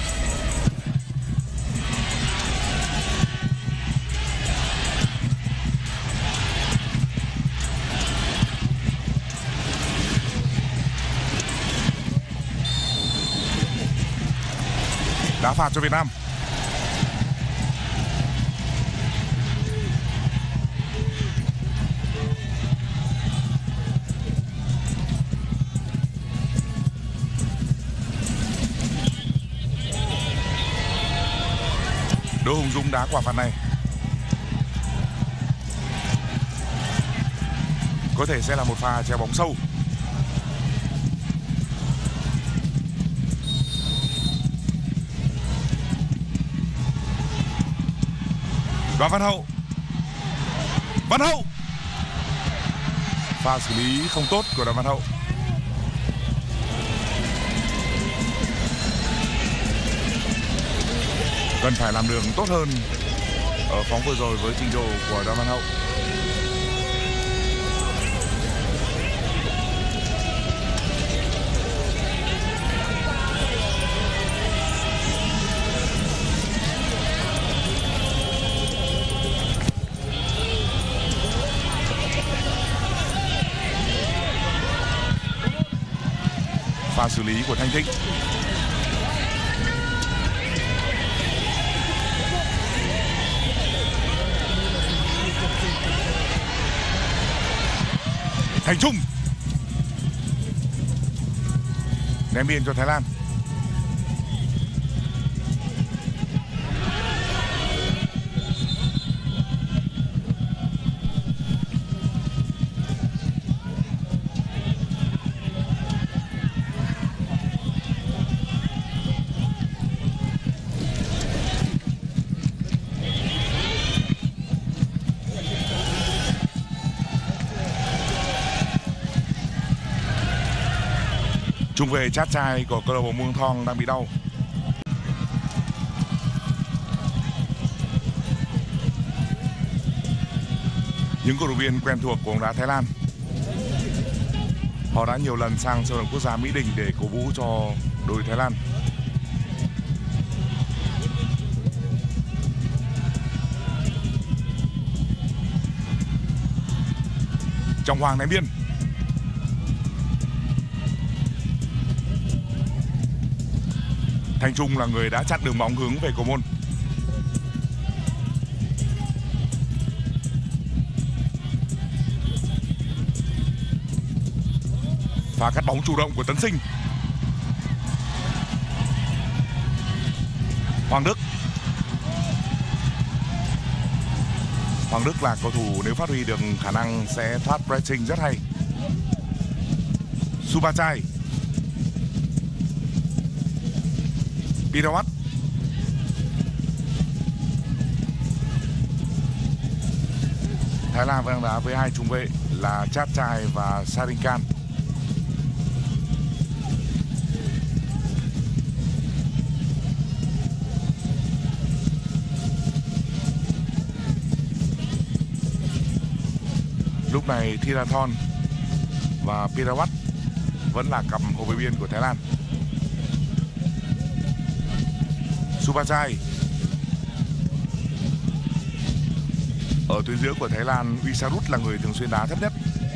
Đá phạt cho Việt Nam. Đỗ Hùng Dũng đá quả phạt này. Có thể sẽ là một pha chèo bóng sâu. Đoàn Văn Hậu. Văn Hậu. Pha xử lý không tốt của Đoàn Văn Hậu. Cần phải làm đường tốt hơn ở phóng vừa rồi với trình độ của Đoàn Văn Hậu. Pha xử lý của Thanh Thịnh. Thành Trung ném biên cho Thái Lan. Trung vệ Chát Trai của câu lạc bộ Muang Thong đang bị đau. những cổ động viên quen thuộc của bóng đá Thái Lan. Họ đã nhiều lần sang sân vận động quốc gia Mỹ Đình để cổ vũ cho đội Thái Lan. Trọng Hoàng ném biên. Thành Trung là người đã chặn đường bóng hướng về cầu môn. Và cắt bóng chủ động của Tấn Sinh. Hoàng Đức. Hoàng Đức là cầu thủ nếu phát huy được khả năng sẽ thoát pressing rất hay. Supachai. Pirawat. Thái Lan vẫn đang đá với hai trung vệ là Chachai và Sarinkan. Lúc này Thirathon và Pirawat vẫn là cặp hậu vệ biên của Thái Lan. Supachai. Ở tuyến giữa của Thái Lan, Wisarut là người thường xuyên đá thấp nhất.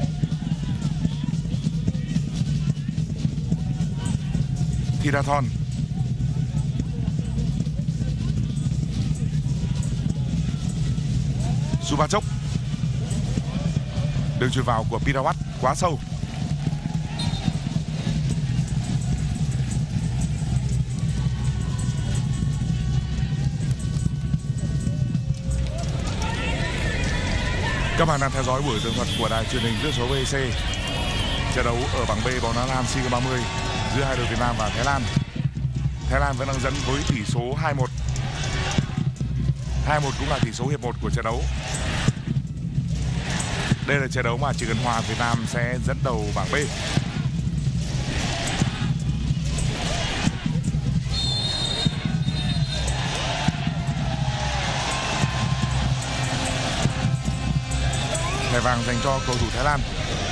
Thirathon. Supachok. Đường chuyền vào của Pirawat quá sâu. Các bạn đang theo dõi buổi tường thuật của đài truyền hình tần số vê xê. Trận đấu ở bảng B bóng đá nam SEA Games ba mươi giữa hai đội Việt Nam và Thái Lan. Thái Lan vẫn đang dẫn với tỷ số hai một. hai một cũng là tỷ số hiệp một của trận đấu. Đây là trận đấu mà chỉ cần hòa Việt Nam sẽ dẫn đầu bảng B. Thẻ vàng dành cho cầu thủ Thái Lan.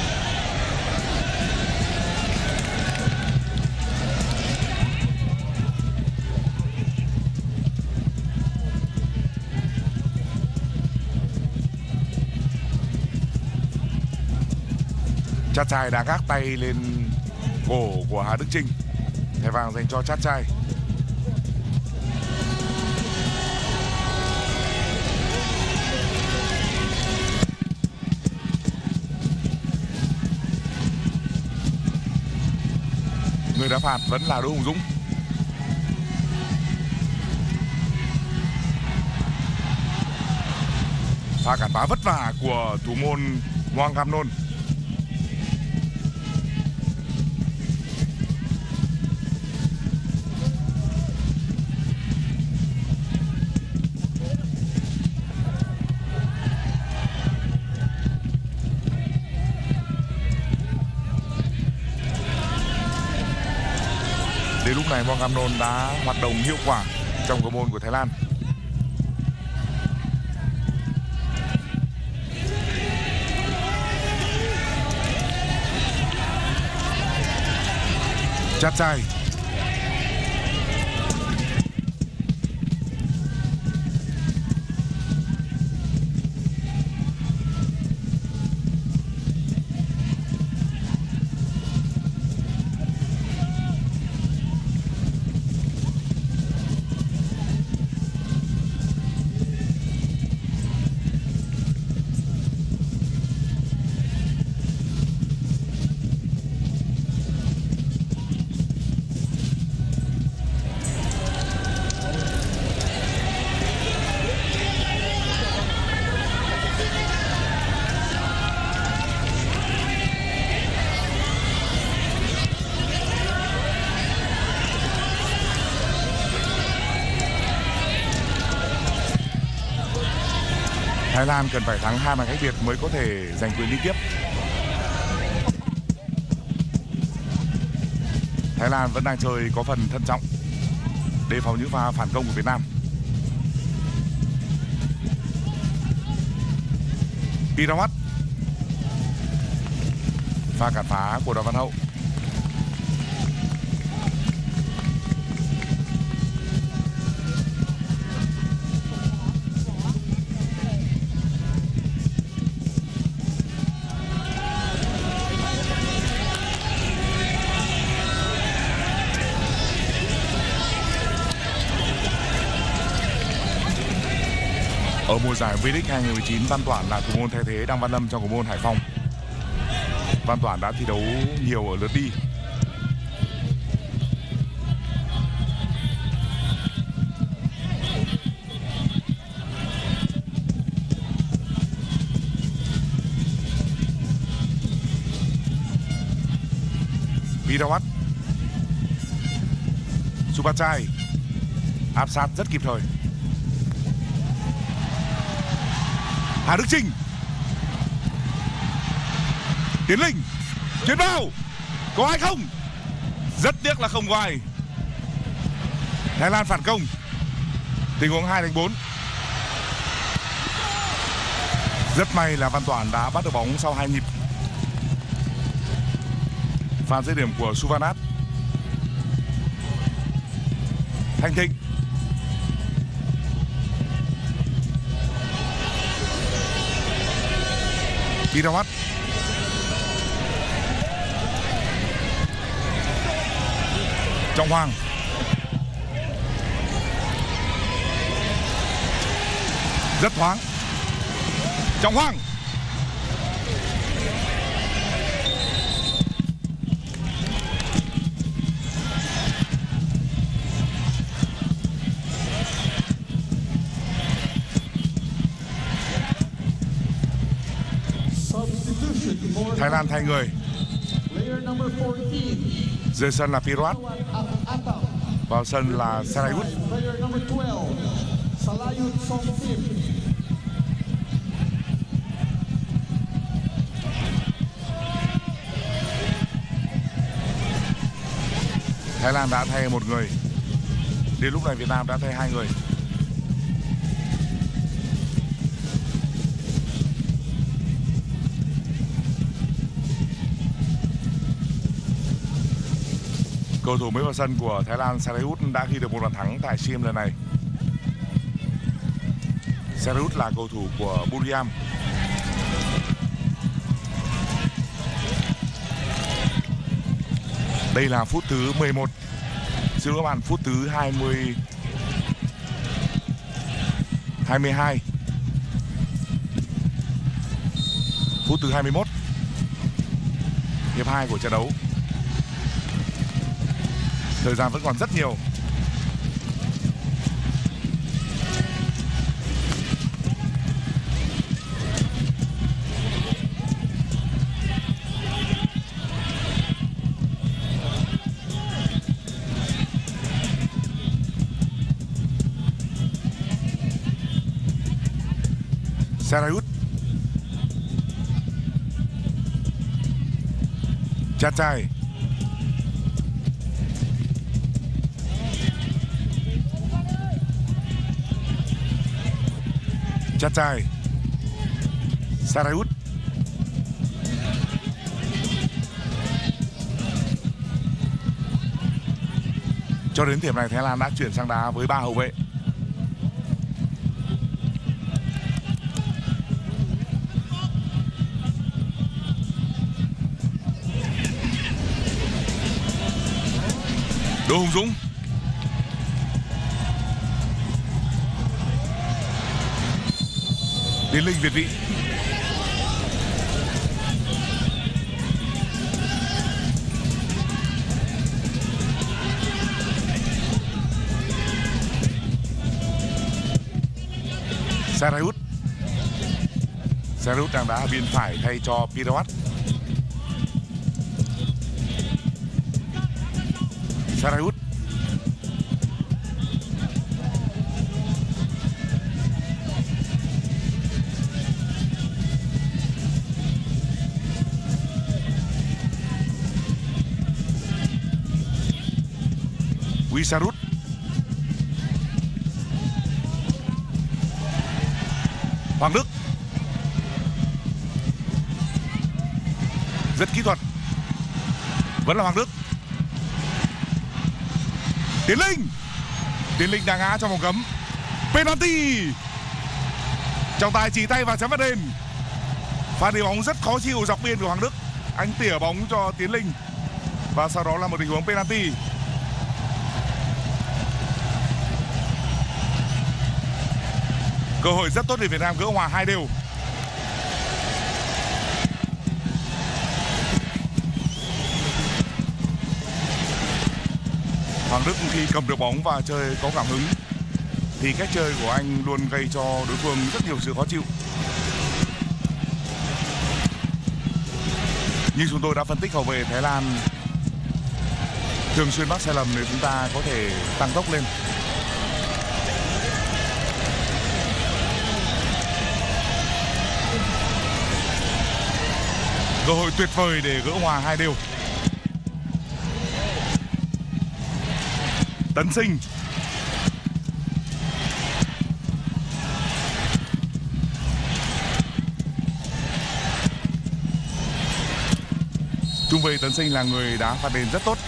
Chachai đã gác tay lên cổ của Hà Đức Chinh. Thẻ vàng dành cho Chachai. Người đá phạt vẫn là Đỗ Hùng Dũng. Pha cản phá vất vả của thủ môn Wang Gamnon. Đến lúc này Wang Gamnon đã hoạt động hiệu quả trong cầu môn của Thái Lan. Chachai. Thái Lan cần phải thắng hai bàn cách biệt mới có thể giành quyền đi tiếp. Thái Lan vẫn đang chơi có phần thận trọng, đề phòng những pha phản công của Việt Nam. Pirawat. Pha cản phá của Đoàn Văn Hậu. Ở mùa giải V-League hai không một chín, Văn Toản là thủ môn thay thế Đăng Văn Lâm trong thủ môn Hải Phòng. Văn Toản đã thi đấu nhiều ở lượt đi. Pirawat. Supachai áp sát rất kịp thời. Hà Đức Chinh. Tiến Linh chuyền vào. Có ai không? Rất tiếc là không có ai. Thái Lan phản công. Tình huống hai đánh bốn. Rất may là Văn Toản đã bắt được bóng sau hai nhịp. Pha dứt điểm của Suvanat. Thanh Thịnh. Pirawat. Trọng Hoàng. Rất thoáng. Trọng Hoàng. Thái Lan thay người. Dưới sân là Pirawat. Vào sân là Sarayut. Thái Lan đã thay một người. Đến lúc này Việt Nam đã thay hai người. Cầu thủ mới vào sân của Thái Lan Sarayut đã ghi được một bàn thắng tại SEA Games lần này. Sarayut là cầu thủ của Buriram. Đây là phút thứ mười một. Xin lỗi các bạn, phút thứ hai mươi hai mươi hai. Phút thứ hai mươi mốt. Hiệp hai của trận đấu. Thời gian vẫn còn rất nhiều. Sarayut. Chachai. Chachai. Sarayut. Cho đến điểm này Thái Lan đã chuyển sang đá với ba hậu vệ. Đỗ Hùng Dũng. Tiến Linh việt vị. Sarayut. Sarayut đang đá bên phải thay cho Pirawat. Sarayut. Wisarut. Hoàng Đức. rất kỹ thuật. Vẫn là Hoàng Đức. Tiến Linh. Tiến Linh đang ngã trong vòng cấm. Penalty. Trọng tài chỉ tay và chấm vào đền. Pha đi bóng rất khó chịu dọc biên của Hoàng Đức. Anh tỉa bóng cho Tiến Linh và sau đó là một tình huống penalty. Cơ hội rất tốt để Việt Nam gỡ hòa hai đều. Hoàng Đức khi cầm được bóng và chơi có cảm hứng thì cách chơi của anh luôn gây cho đối phương rất nhiều sự khó chịu. Như chúng tôi đã phân tích, hậu vệ Thái Lan thường xuyên mắc sai lầm để chúng ta có thể tăng tốc lên. Cơ hội tuyệt vời để gỡ hòa hai đều. Tấn Sinh. Trung vệ Tấn Sinh là người đá phạt đền rất tốt.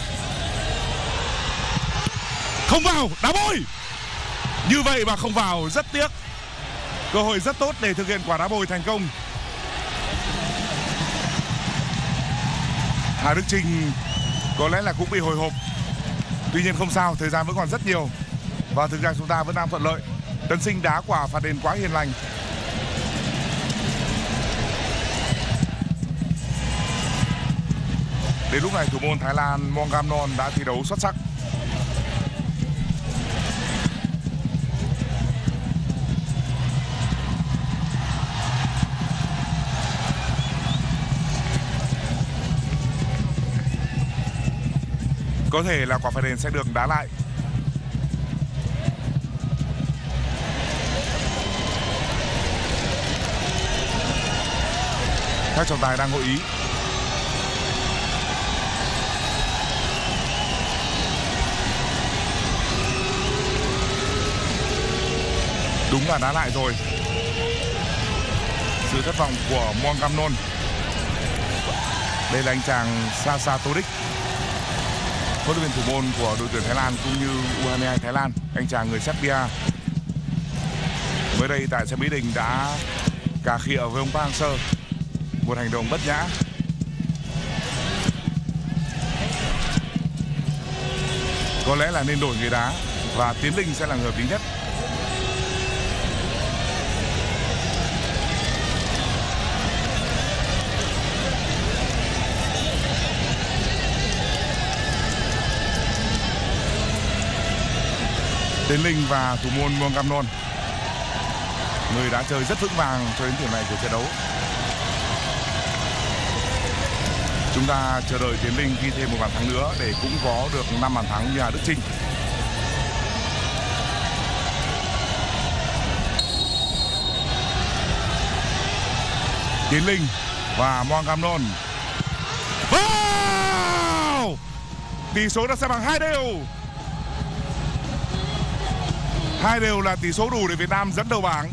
Không vào, đá bồi. Như vậy mà không vào, rất tiếc. Cơ hội rất tốt để thực hiện quả đá bồi thành công. Hà Đức Chinh có lẽ là cũng bị hồi hộp. Tuy nhiên không sao, thời gian vẫn còn rất nhiều và thực ra chúng ta vẫn đang thuận lợi. Tấn Sinh đá quả phạt đền quá hiền lành. Đến lúc này thủ môn Thái Lan Mongamnon đã thi đấu xuất sắc. Có thể là quả phạt đền sẽ được đá lại. Các trọng tài đang hội ý. Đúng là đá lại rồi. Sự thất vọng của Mongamnon. Đây là anh chàng Sasa Todic, huấn luyện viên thủ môn của đội tuyển Thái Lan cũng như U hai mươi hai Thái Lan. Anh chàng người Serbia mới đây tại sân Mỹ Đình đã cà khịa với ông Park Hang-seo, một hành động bất nhã. Có lẽ là nên đổi người đá và Tiến Linh sẽ là người hợp lý nhất. Tiến Linh và thủ môn Mongamnon, người đã chơi rất vững vàng cho đến điểm này của trận đấu. Chúng ta chờ đợi Tiến Linh ghi thêm một bàn thắng nữa để cũng có được năm bàn thắng như Hà Đức Chinh. Tiến Linh và Mongamnon. Wow! Tỷ số đã sẽ bằng hai đều. Hai đều là tỷ số đủ để Việt Nam dẫn đầu bảng.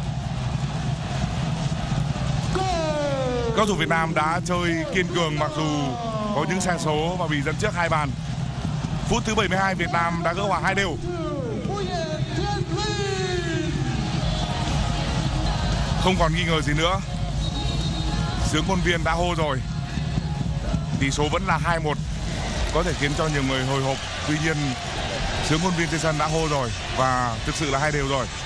Cầu thủ Việt Nam đã chơi kiên cường mặc dù có những sai số và bị dẫn trước hai bàn. Phút thứ bảy mươi hai, Việt Nam đã gỡ hòa hai đều. Không còn nghi ngờ gì nữa. Xướng môn viên đã hô rồi. Tỷ số vẫn là hai một. Có thể khiến cho nhiều người hồi hộp. Tuy nhiên xướng môn viên trên sân đã hô rồi và thực sự là hai đều rồi.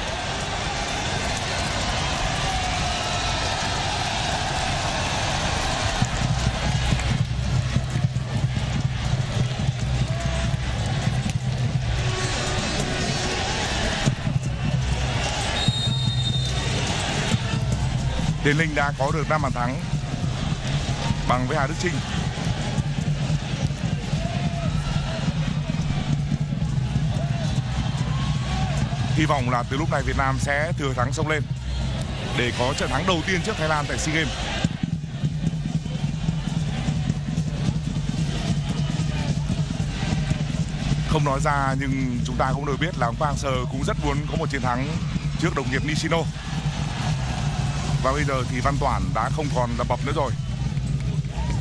Tiến Linh đã có được năm bàn thắng bằng với Hà Đức Chinh. Hy vọng là từ lúc này Việt Nam sẽ thừa thắng xông lên để có trận thắng đầu tiên trước Thái Lan tại SEA Games. Không nói ra nhưng chúng ta cũng đều biết là ông Park Hang-seo cũng rất muốn có một chiến thắng trước đồng nghiệp Nishino. Và bây giờ thì Văn Toản đã không còn là bập nữa rồi.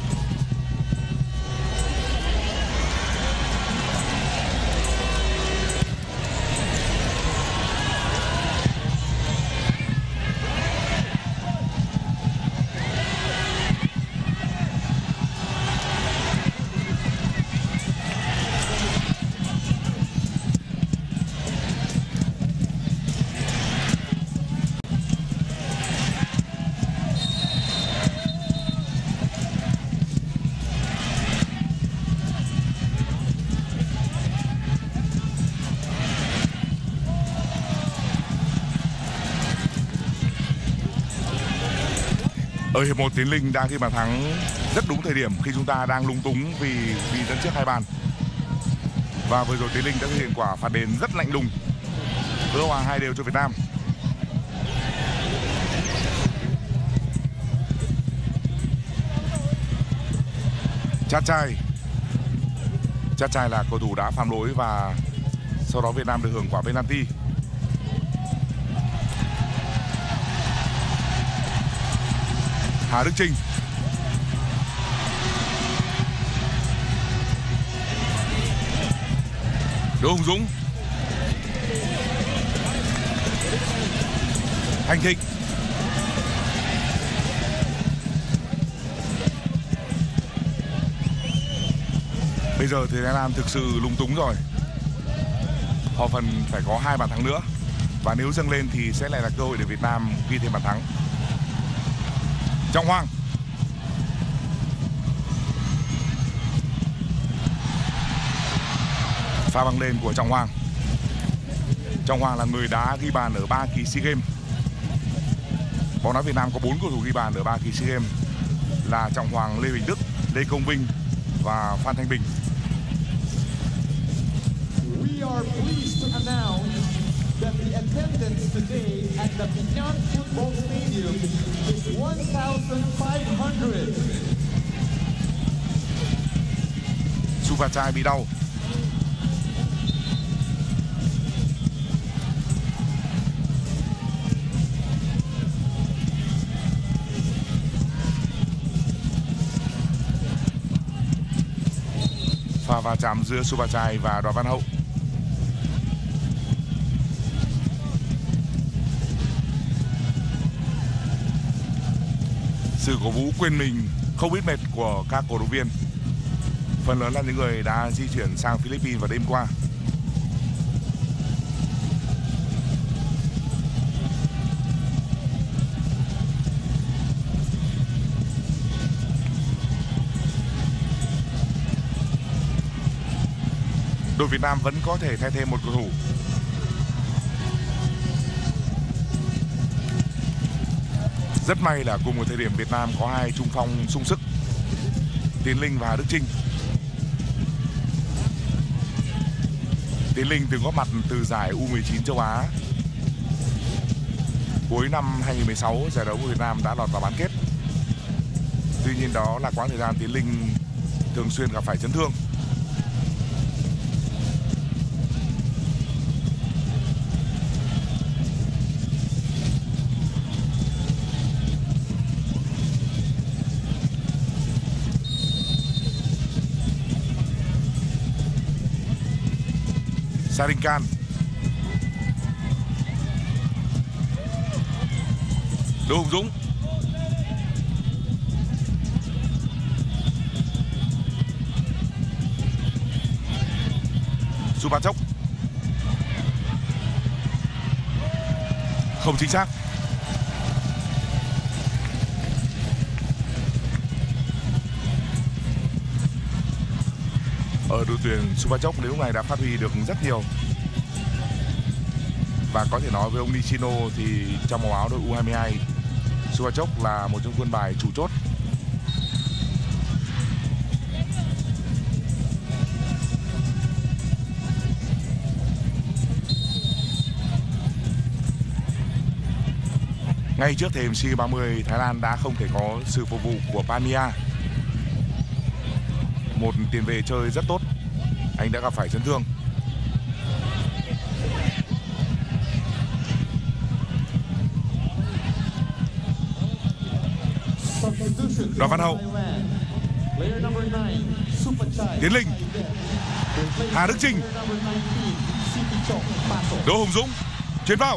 Ở hiệp một, Tiến Linh đã ghi bàn thắng rất đúng thời điểm khi chúng ta đang lúng túng vì vì dẫn trước hai bàn. Và vừa rồi Tiến Linh đã thực hiện quả phạt đền rất lạnh lùng, gỡ hòa hai đều cho Việt Nam. Chát Chai. Chát Chai là cầu thủ đã phạm lỗi và sau đó Việt Nam được hưởng quả penalty. Hà Đức Chinh. Đỗ Hùng Dũng. Thành Thịnh. Bây giờ thì Thái Lan thực sự lung túng rồi. Họ phần phải có hai bàn thắng nữa, và nếu dâng lên thì sẽ lại là cơ hội để Việt Nam ghi thêm bàn thắng. Trọng Hoàng. Pha băng lên của Trọng Hoàng. Trọng Hoàng là người đã ghi bàn ở ba kỳ SEA Games. Bóng đá Việt Nam có bốn cầu thủ ghi bàn ở ba kỳ SEA Games là Trọng Hoàng, Lê Huỳnh Đức, Lê Công Vinh và Phan Thanh Bình. We are pleased to announce that the attendance today at the Pinyan Football Stadium is one thousand five hundred. Supachai bị đau. Pha va chạm giữa Supachai và Đoàn Văn Hậu. Sự cổ vũ quên mình không biết mệt của các cổ động viên, phần lớn là những người đã di chuyển sang Philippines vào đêm qua. Đội Việt Nam vẫn có thể thay thêm một cầu thủ. Rất may là cùng một thời điểm Việt Nam có hai trung phong sung sức, Tiến Linh và Hà Đức Chinh. Tiến Linh từng góp mặt từ giải U mười chín châu Á. Cuối năm hai không một sáu, giải đấu của Việt Nam đã lọt vào bán kết. Tuy nhiên đó là quãng thời gian Tiến Linh thường xuyên gặp phải chấn thương. Sarinkan. Đỗ Hùng Dũng. Supachok. Không chính xác. Ở đội tuyển Supachok đến lúc này đã phát huy được rất nhiều. Và có thể nói với ông Nishino thì trong màu áo đội U hai mươi hai, Supachok là một trong quân bài chủ chốt. Ngay trước thềm SEA ba mươi, Thái Lan đã không thể có sự phục vụ của Pania, một tiền vệ chơi rất tốt. Anh đã gặp phải chấn thương. Đoàn Văn Hậu. Tiến Linh. Hà Đức Chinh. Đỗ Hùng Dũng. Chuyền vào.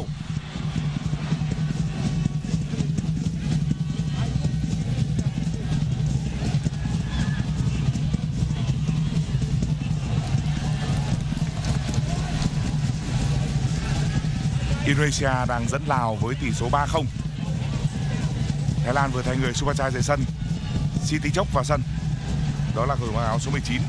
Indonesia đang dẫn Lào với tỷ số ba không. Thái Lan vừa thay người Supachai rời sân, Sitichok vào sân. Đó là cầu thủ mang áo số mười chín.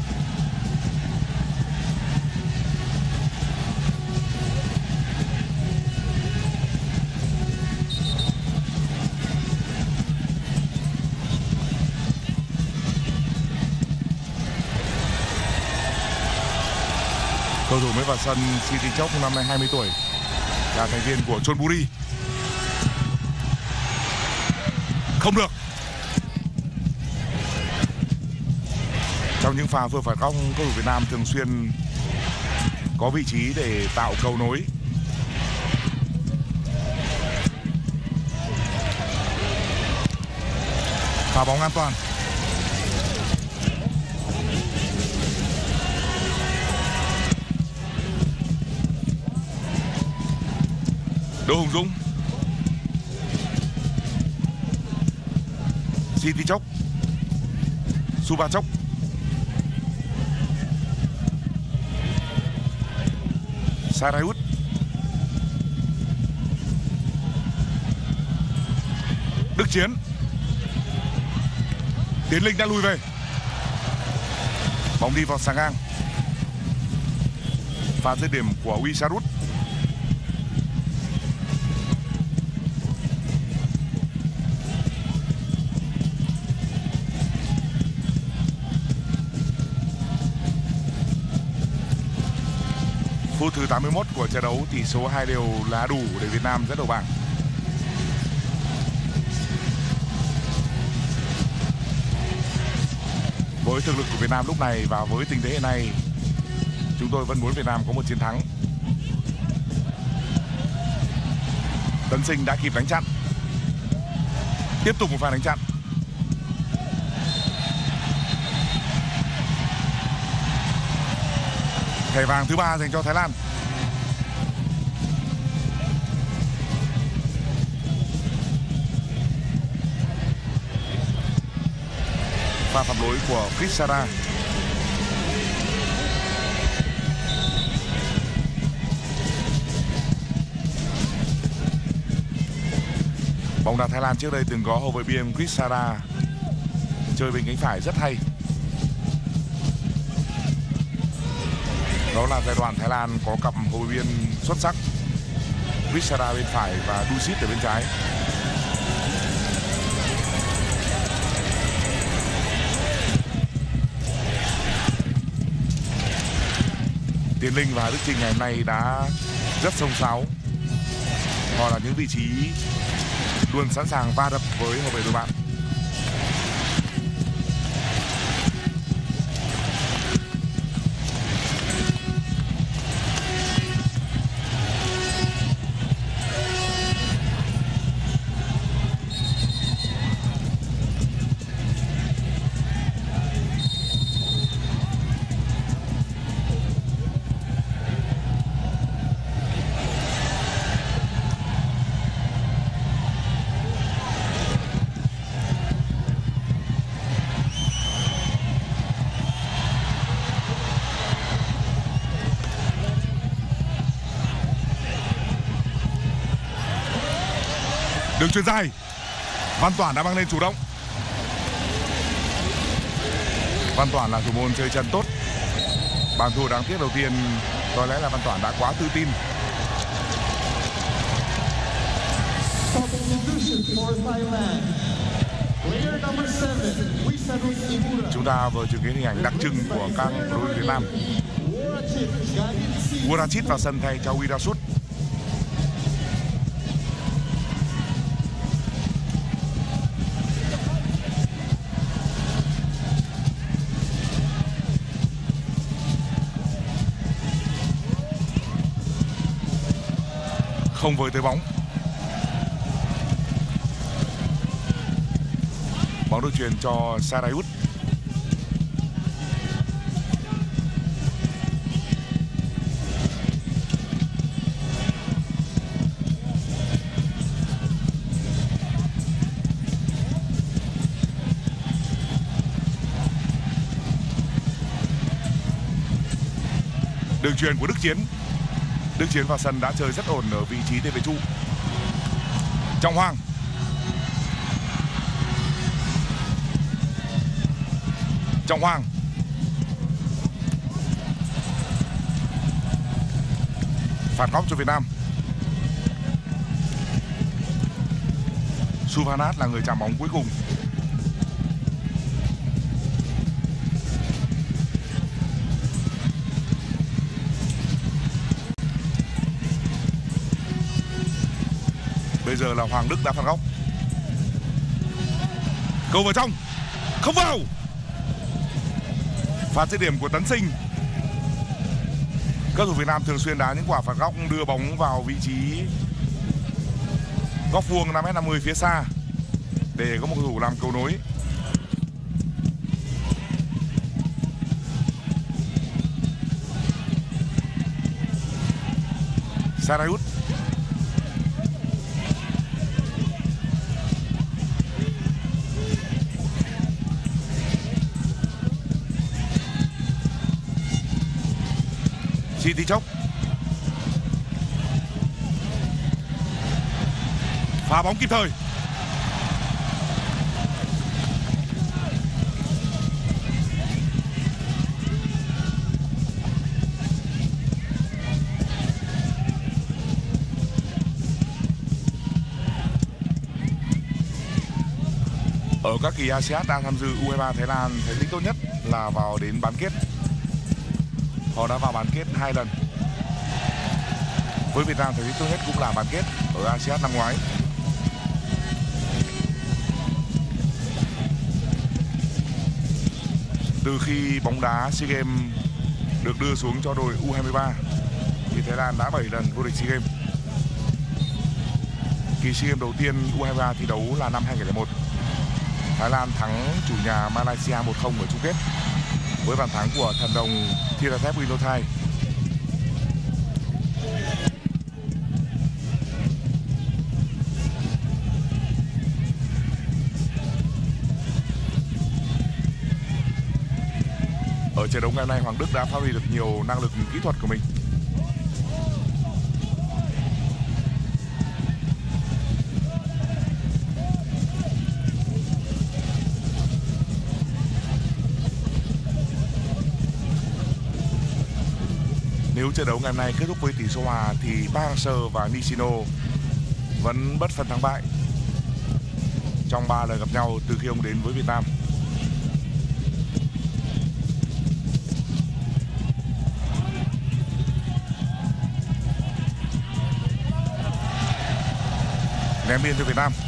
Cầu thủ mới vào sân City Chóc năm nay hai mươi tuổi, là thành viên của Chonburi. Không được. Trong những pha vừa phải góc, cầu thủ Việt Nam thường xuyên có vị trí để tạo cầu nối. Pha bóng an toàn. Đỗ Hùng Dũng. City Chóc. Suba Chóc. Sarayut. Đức Chiến. Tiến Linh đã lùi về. Bóng đi vào xà ngang. Pha dứt điểm của Wisarut. Phút thứ tám mươi mốt của trận đấu, tỷ số hai đều là đủ để Việt Nam dẫn đầu bảng. Với thực lực của Việt Nam lúc này và với tình thế hiện nay, chúng tôi vẫn muốn Việt Nam có một chiến thắng. Tấn Sinh đã kịp đánh chặn. Tiếp tục một pha đánh chặn. Thẻ vàng thứ ba dành cho Thái Lan. Pha phạm lỗi của Krishara. Bóng đá Thái Lan trước đây từng có hậu vệ biên Krishara chơi bên cánh phải rất hay. Đó là giai đoạn Thái Lan có cặp hậu vệ biên xuất sắc, Krishara bên phải và Dusit ở bên trái. Tiến Linh và Đức Trinh ngày hôm nay đã rất xông xáo. Họ là những vị trí luôn sẵn sàng va đập với hậu vệ đội bạn. Đường chuyền dài, Văn Toản đã mang lên chủ động. Văn Toản là thủ môn chơi chân tốt. Bàn thua đáng tiếc đầu tiên có lẽ là Văn Toản đã quá tự tin. Chúng ta vừa chứng kiến hình ảnh đặc trưng của các đội Việt Nam. Worachit vào sân thay cho Wirasut. Không với tới bóng. Bóng được chuyền cho Sarayut. Đường chuyền của Đức Chiến. Đức Chiến vào sân đã chơi rất ổn ở vị trí tiền vệ trụ. Trọng Hoàng. Trọng Hoàng. Phạt góc cho Việt Nam. Suvanat là người chạm bóng cuối cùng. Bây giờ là Hoàng Đức đã phạt góc. Cầu vào trong, không vào. Phạt dứt điểm của Tấn Sinh. Các thủ Việt Nam thường xuyên đá những quả phạt góc đưa bóng vào vị trí góc vuông năm mét năm mươi phía xa để có một cầu thủ làm cầu nối. Sarayut. City chốc. Phá bóng kịp thời. Ở các kỳ a sê an đang tham dự, u hai ba Thái Lan thành tích tốt nhất là vào đến bán kết. Họ đã vào bán kết hai lần. Với Việt Nam thành tích tốt nhất cũng là bán kết ở a sê an năm ngoái. Từ khi bóng đá SEA Games được đưa xuống cho đội u hai ba thì Thái Lan đã bảy lần vô địch SEA Games. Kỳ SEA Games đầu tiên u hai ba thi đấu là năm hai nghìn không trăm lẻ một. Thái Lan thắng chủ nhà Malaysia một không ở chung kết với bàn thắng của thần đồng Thirathep Winnothai. Ở trận đấu ngày hôm nay, Hoàng Đức đã phát huy được nhiều năng lực kỹ thuật của mình. Nếu trận đấu ngày hôm nay kết thúc với tỷ số hòa thì Park Hang-seo và Nishino vẫn bất phân thắng bại trong ba lần gặp nhau từ khi ông đến với Việt Nam. Ném biên cho Việt Nam.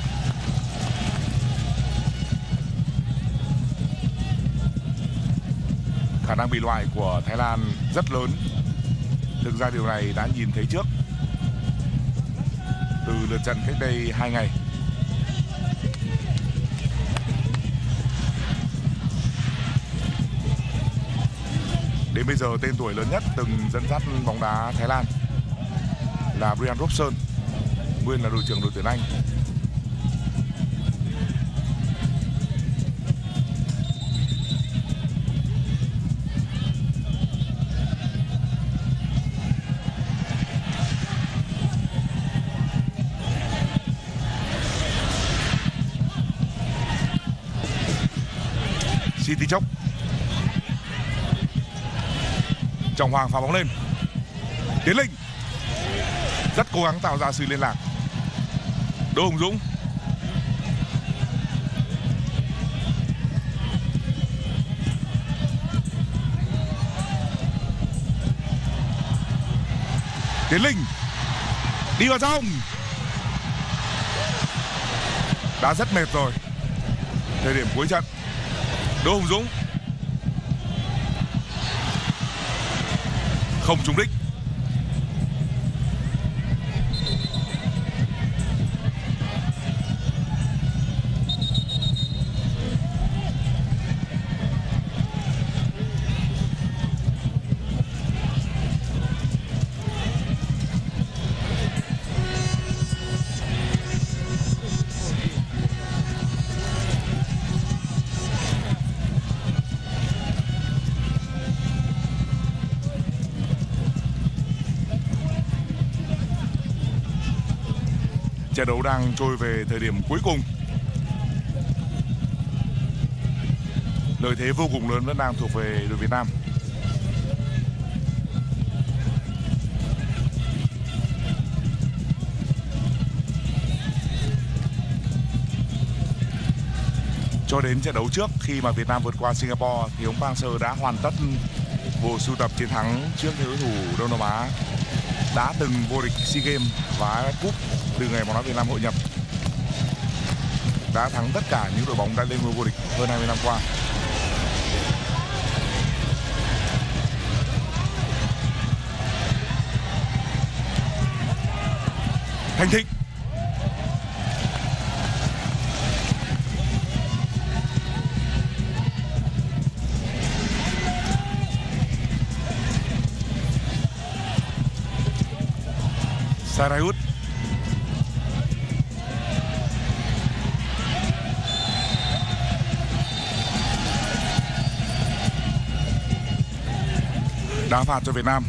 Khả năng bị loại của Thái Lan rất lớn. Thực ra điều này đã nhìn thấy trước từ lượt trận cách đây hai ngày. Đến bây giờ tên tuổi lớn nhất từng dẫn dắt bóng đá Thái Lan là Brian Robson, nguyên là đội trưởng đội tuyển Anh. City chốc. Trọng Hoàng phá bóng lên. Tiến Linh rất cố gắng tạo ra sự liên lạc. Đỗ Hùng Dũng. Tiến Linh đi vào trong. Đã rất mệt rồi. Thời điểm cuối trận. Đỗ Hùng Dũng không trúng đích. Trận đấu đang trôi về thời điểm cuối cùng. Lợi thế vô cùng lớn vẫn đang thuộc về đội Việt Nam. Cho đến trận đấu trước, khi mà Việt Nam vượt qua Singapore thì ông Park Hang-seo đã hoàn tất bộ sưu tập chiến thắng trước đối thủ Đông Nam Á đã từng vô địch SEA Games và a ép ép Cup từ ngày bóng đá Việt Nam hội nhập, đã thắng tất cả những đội bóng đã lên ngôi vô địch hơn hai mươi năm qua. Thành Thịnh. Sarayut. Đá phạt cho Việt Nam.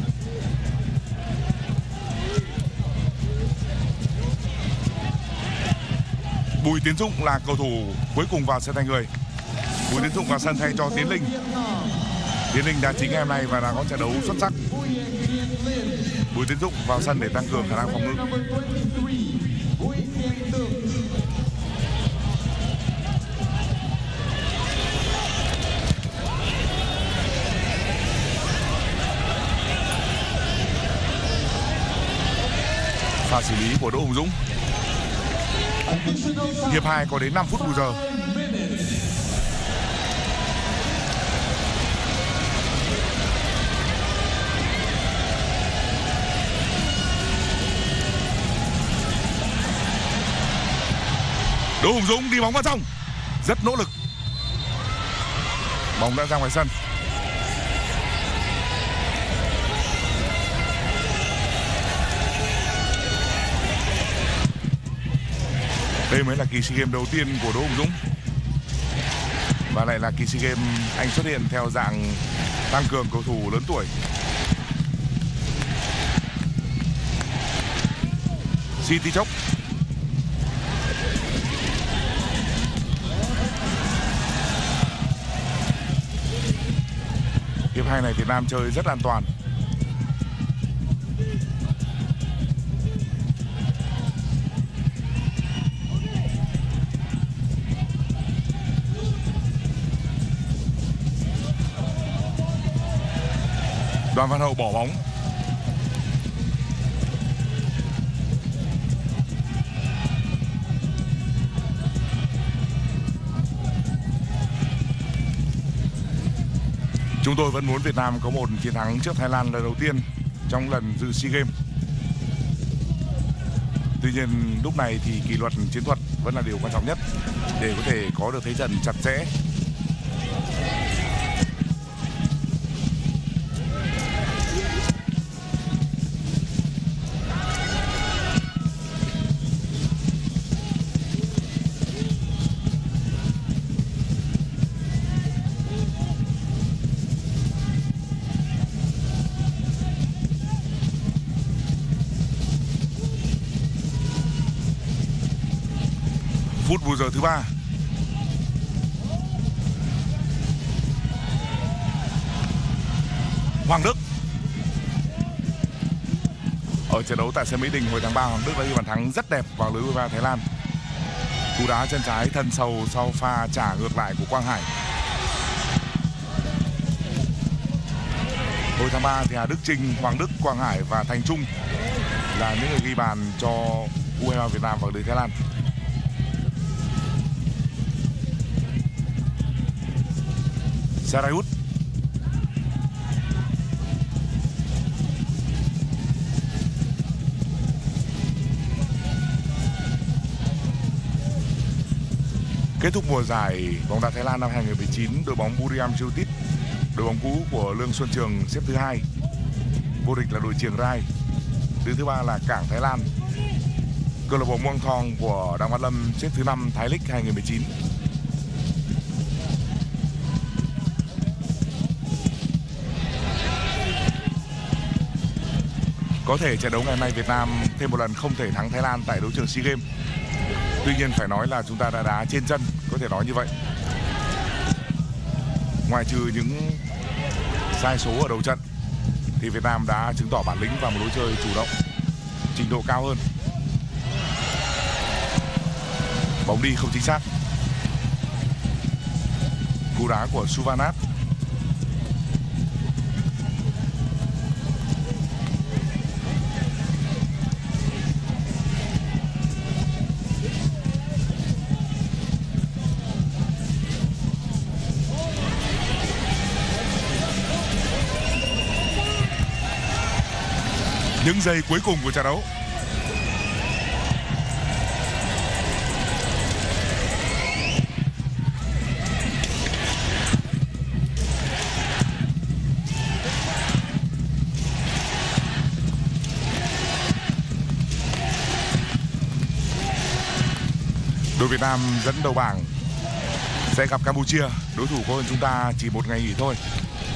Bùi Tiến Dũng là cầu thủ cuối cùng vào sân thay người. Bùi Tiến Dũng vào sân thay cho Tiến Linh. Tiến Linh đã chính ngày hôm nay và đã có trận đấu xuất sắc. Bùi Tiến Dũng vào sân để tăng cường khả năng phòng ngự. Pha xử lý của Đỗ Hùng Dũng. Hiệp hai có đến năm phút bù giờ. Đỗ Hùng Dũng đi bóng vào trong, rất nỗ lực. Bóng đã ra ngoài sân. Đây mới là kỳ SEA Games đầu tiên của Đỗ Hùng Dũng, và lại là kỳ SEA Games anh xuất hiện theo dạng tăng cường cầu thủ lớn tuổi. City chốc. Hiệp hai này Việt Nam chơi rất an toàn. Đoàn Văn Hậu bỏ bóng. Chúng tôi vẫn muốn Việt Nam có một chiến thắng trước Thái Lan lần đầu tiên trong lần dự SEA Games. Tuy nhiên lúc này thì kỷ luật chiến thuật vẫn là điều quan trọng nhất để có thể có được thế trận chặt chẽ. Phút bù giờ thứ ba. Hoàng Đức. Ở trận đấu tại sân Mỹ Đình hồi tháng ba, Hoàng Đức đã ghi bàn thắng rất đẹp vào lưới u hai ba Thái Lan. Cú đá chân trái thân sâu sau pha trả ngược lại của Quang Hải. Hồi tháng ba thì Hà Đức Trinh, Hoàng Đức, Quang Hải và Thành Trung là những người ghi bàn cho u hai ba Việt Nam vào lưới Thái Lan. Sarayut. Kết thúc mùa giải bóng đá Thái Lan năm hai không một chín, đội bóng Buriram United, đội bóng cũ của Lương Xuân Trường xếp thứ hai. Vô địch là đội Chiang Rai. Đứng thứ ba là Cảng Thái Lan. Câu lạc bộ Muang Thong của Đặng Văn Lâm xếp thứ năm Thái League hai không một chín. Có thể trận đấu ngày hôm nay Việt Nam thêm một lần không thể thắng Thái Lan tại đấu trường SEA Games. Tuy nhiên phải nói là chúng ta đã đá trên chân, có thể nói như vậy. Ngoài trừ những sai số ở đầu trận thì Việt Nam đã chứng tỏ bản lĩnh và một lối chơi chủ động, trình độ cao hơn. Bóng đi không chính xác. Cú đá của Suvanat. những giây cuối cùng của trận đấu. Đội Việt Nam dẫn đầu bảng sẽ gặp Campuchia, đối thủ có hơn chúng ta chỉ một ngày nghỉ thôi.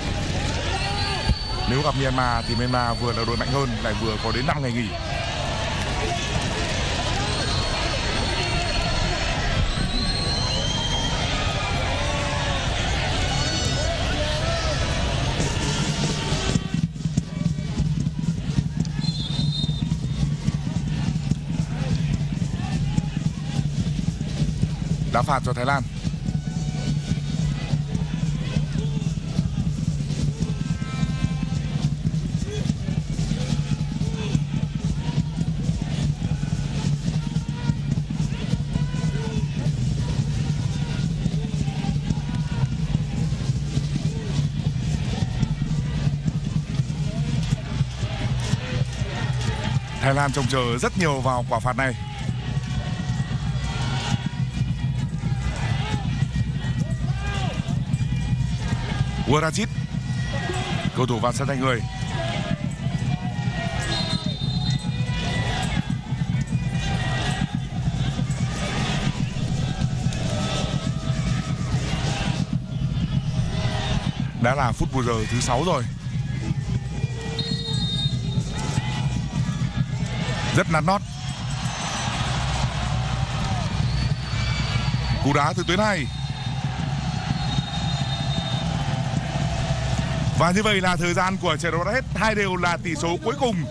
Nếu gặp Myanmar thì Myanmar vừa là đội mạnh hơn lại vừa có đến năm ngày nghỉ. Đá phạt cho Thái Lan. Thái Lan trông chờ rất nhiều vào quả phạt này. Wurajit, cầu thủ vào sân thay người. Đã là phút bù giờ thứ sáu rồi. Rất nắn nót. Cú đá từ tuyến hay. Và như vậy là thời gian của trận đấu đã hết, hai đều là tỷ số cuối cùng.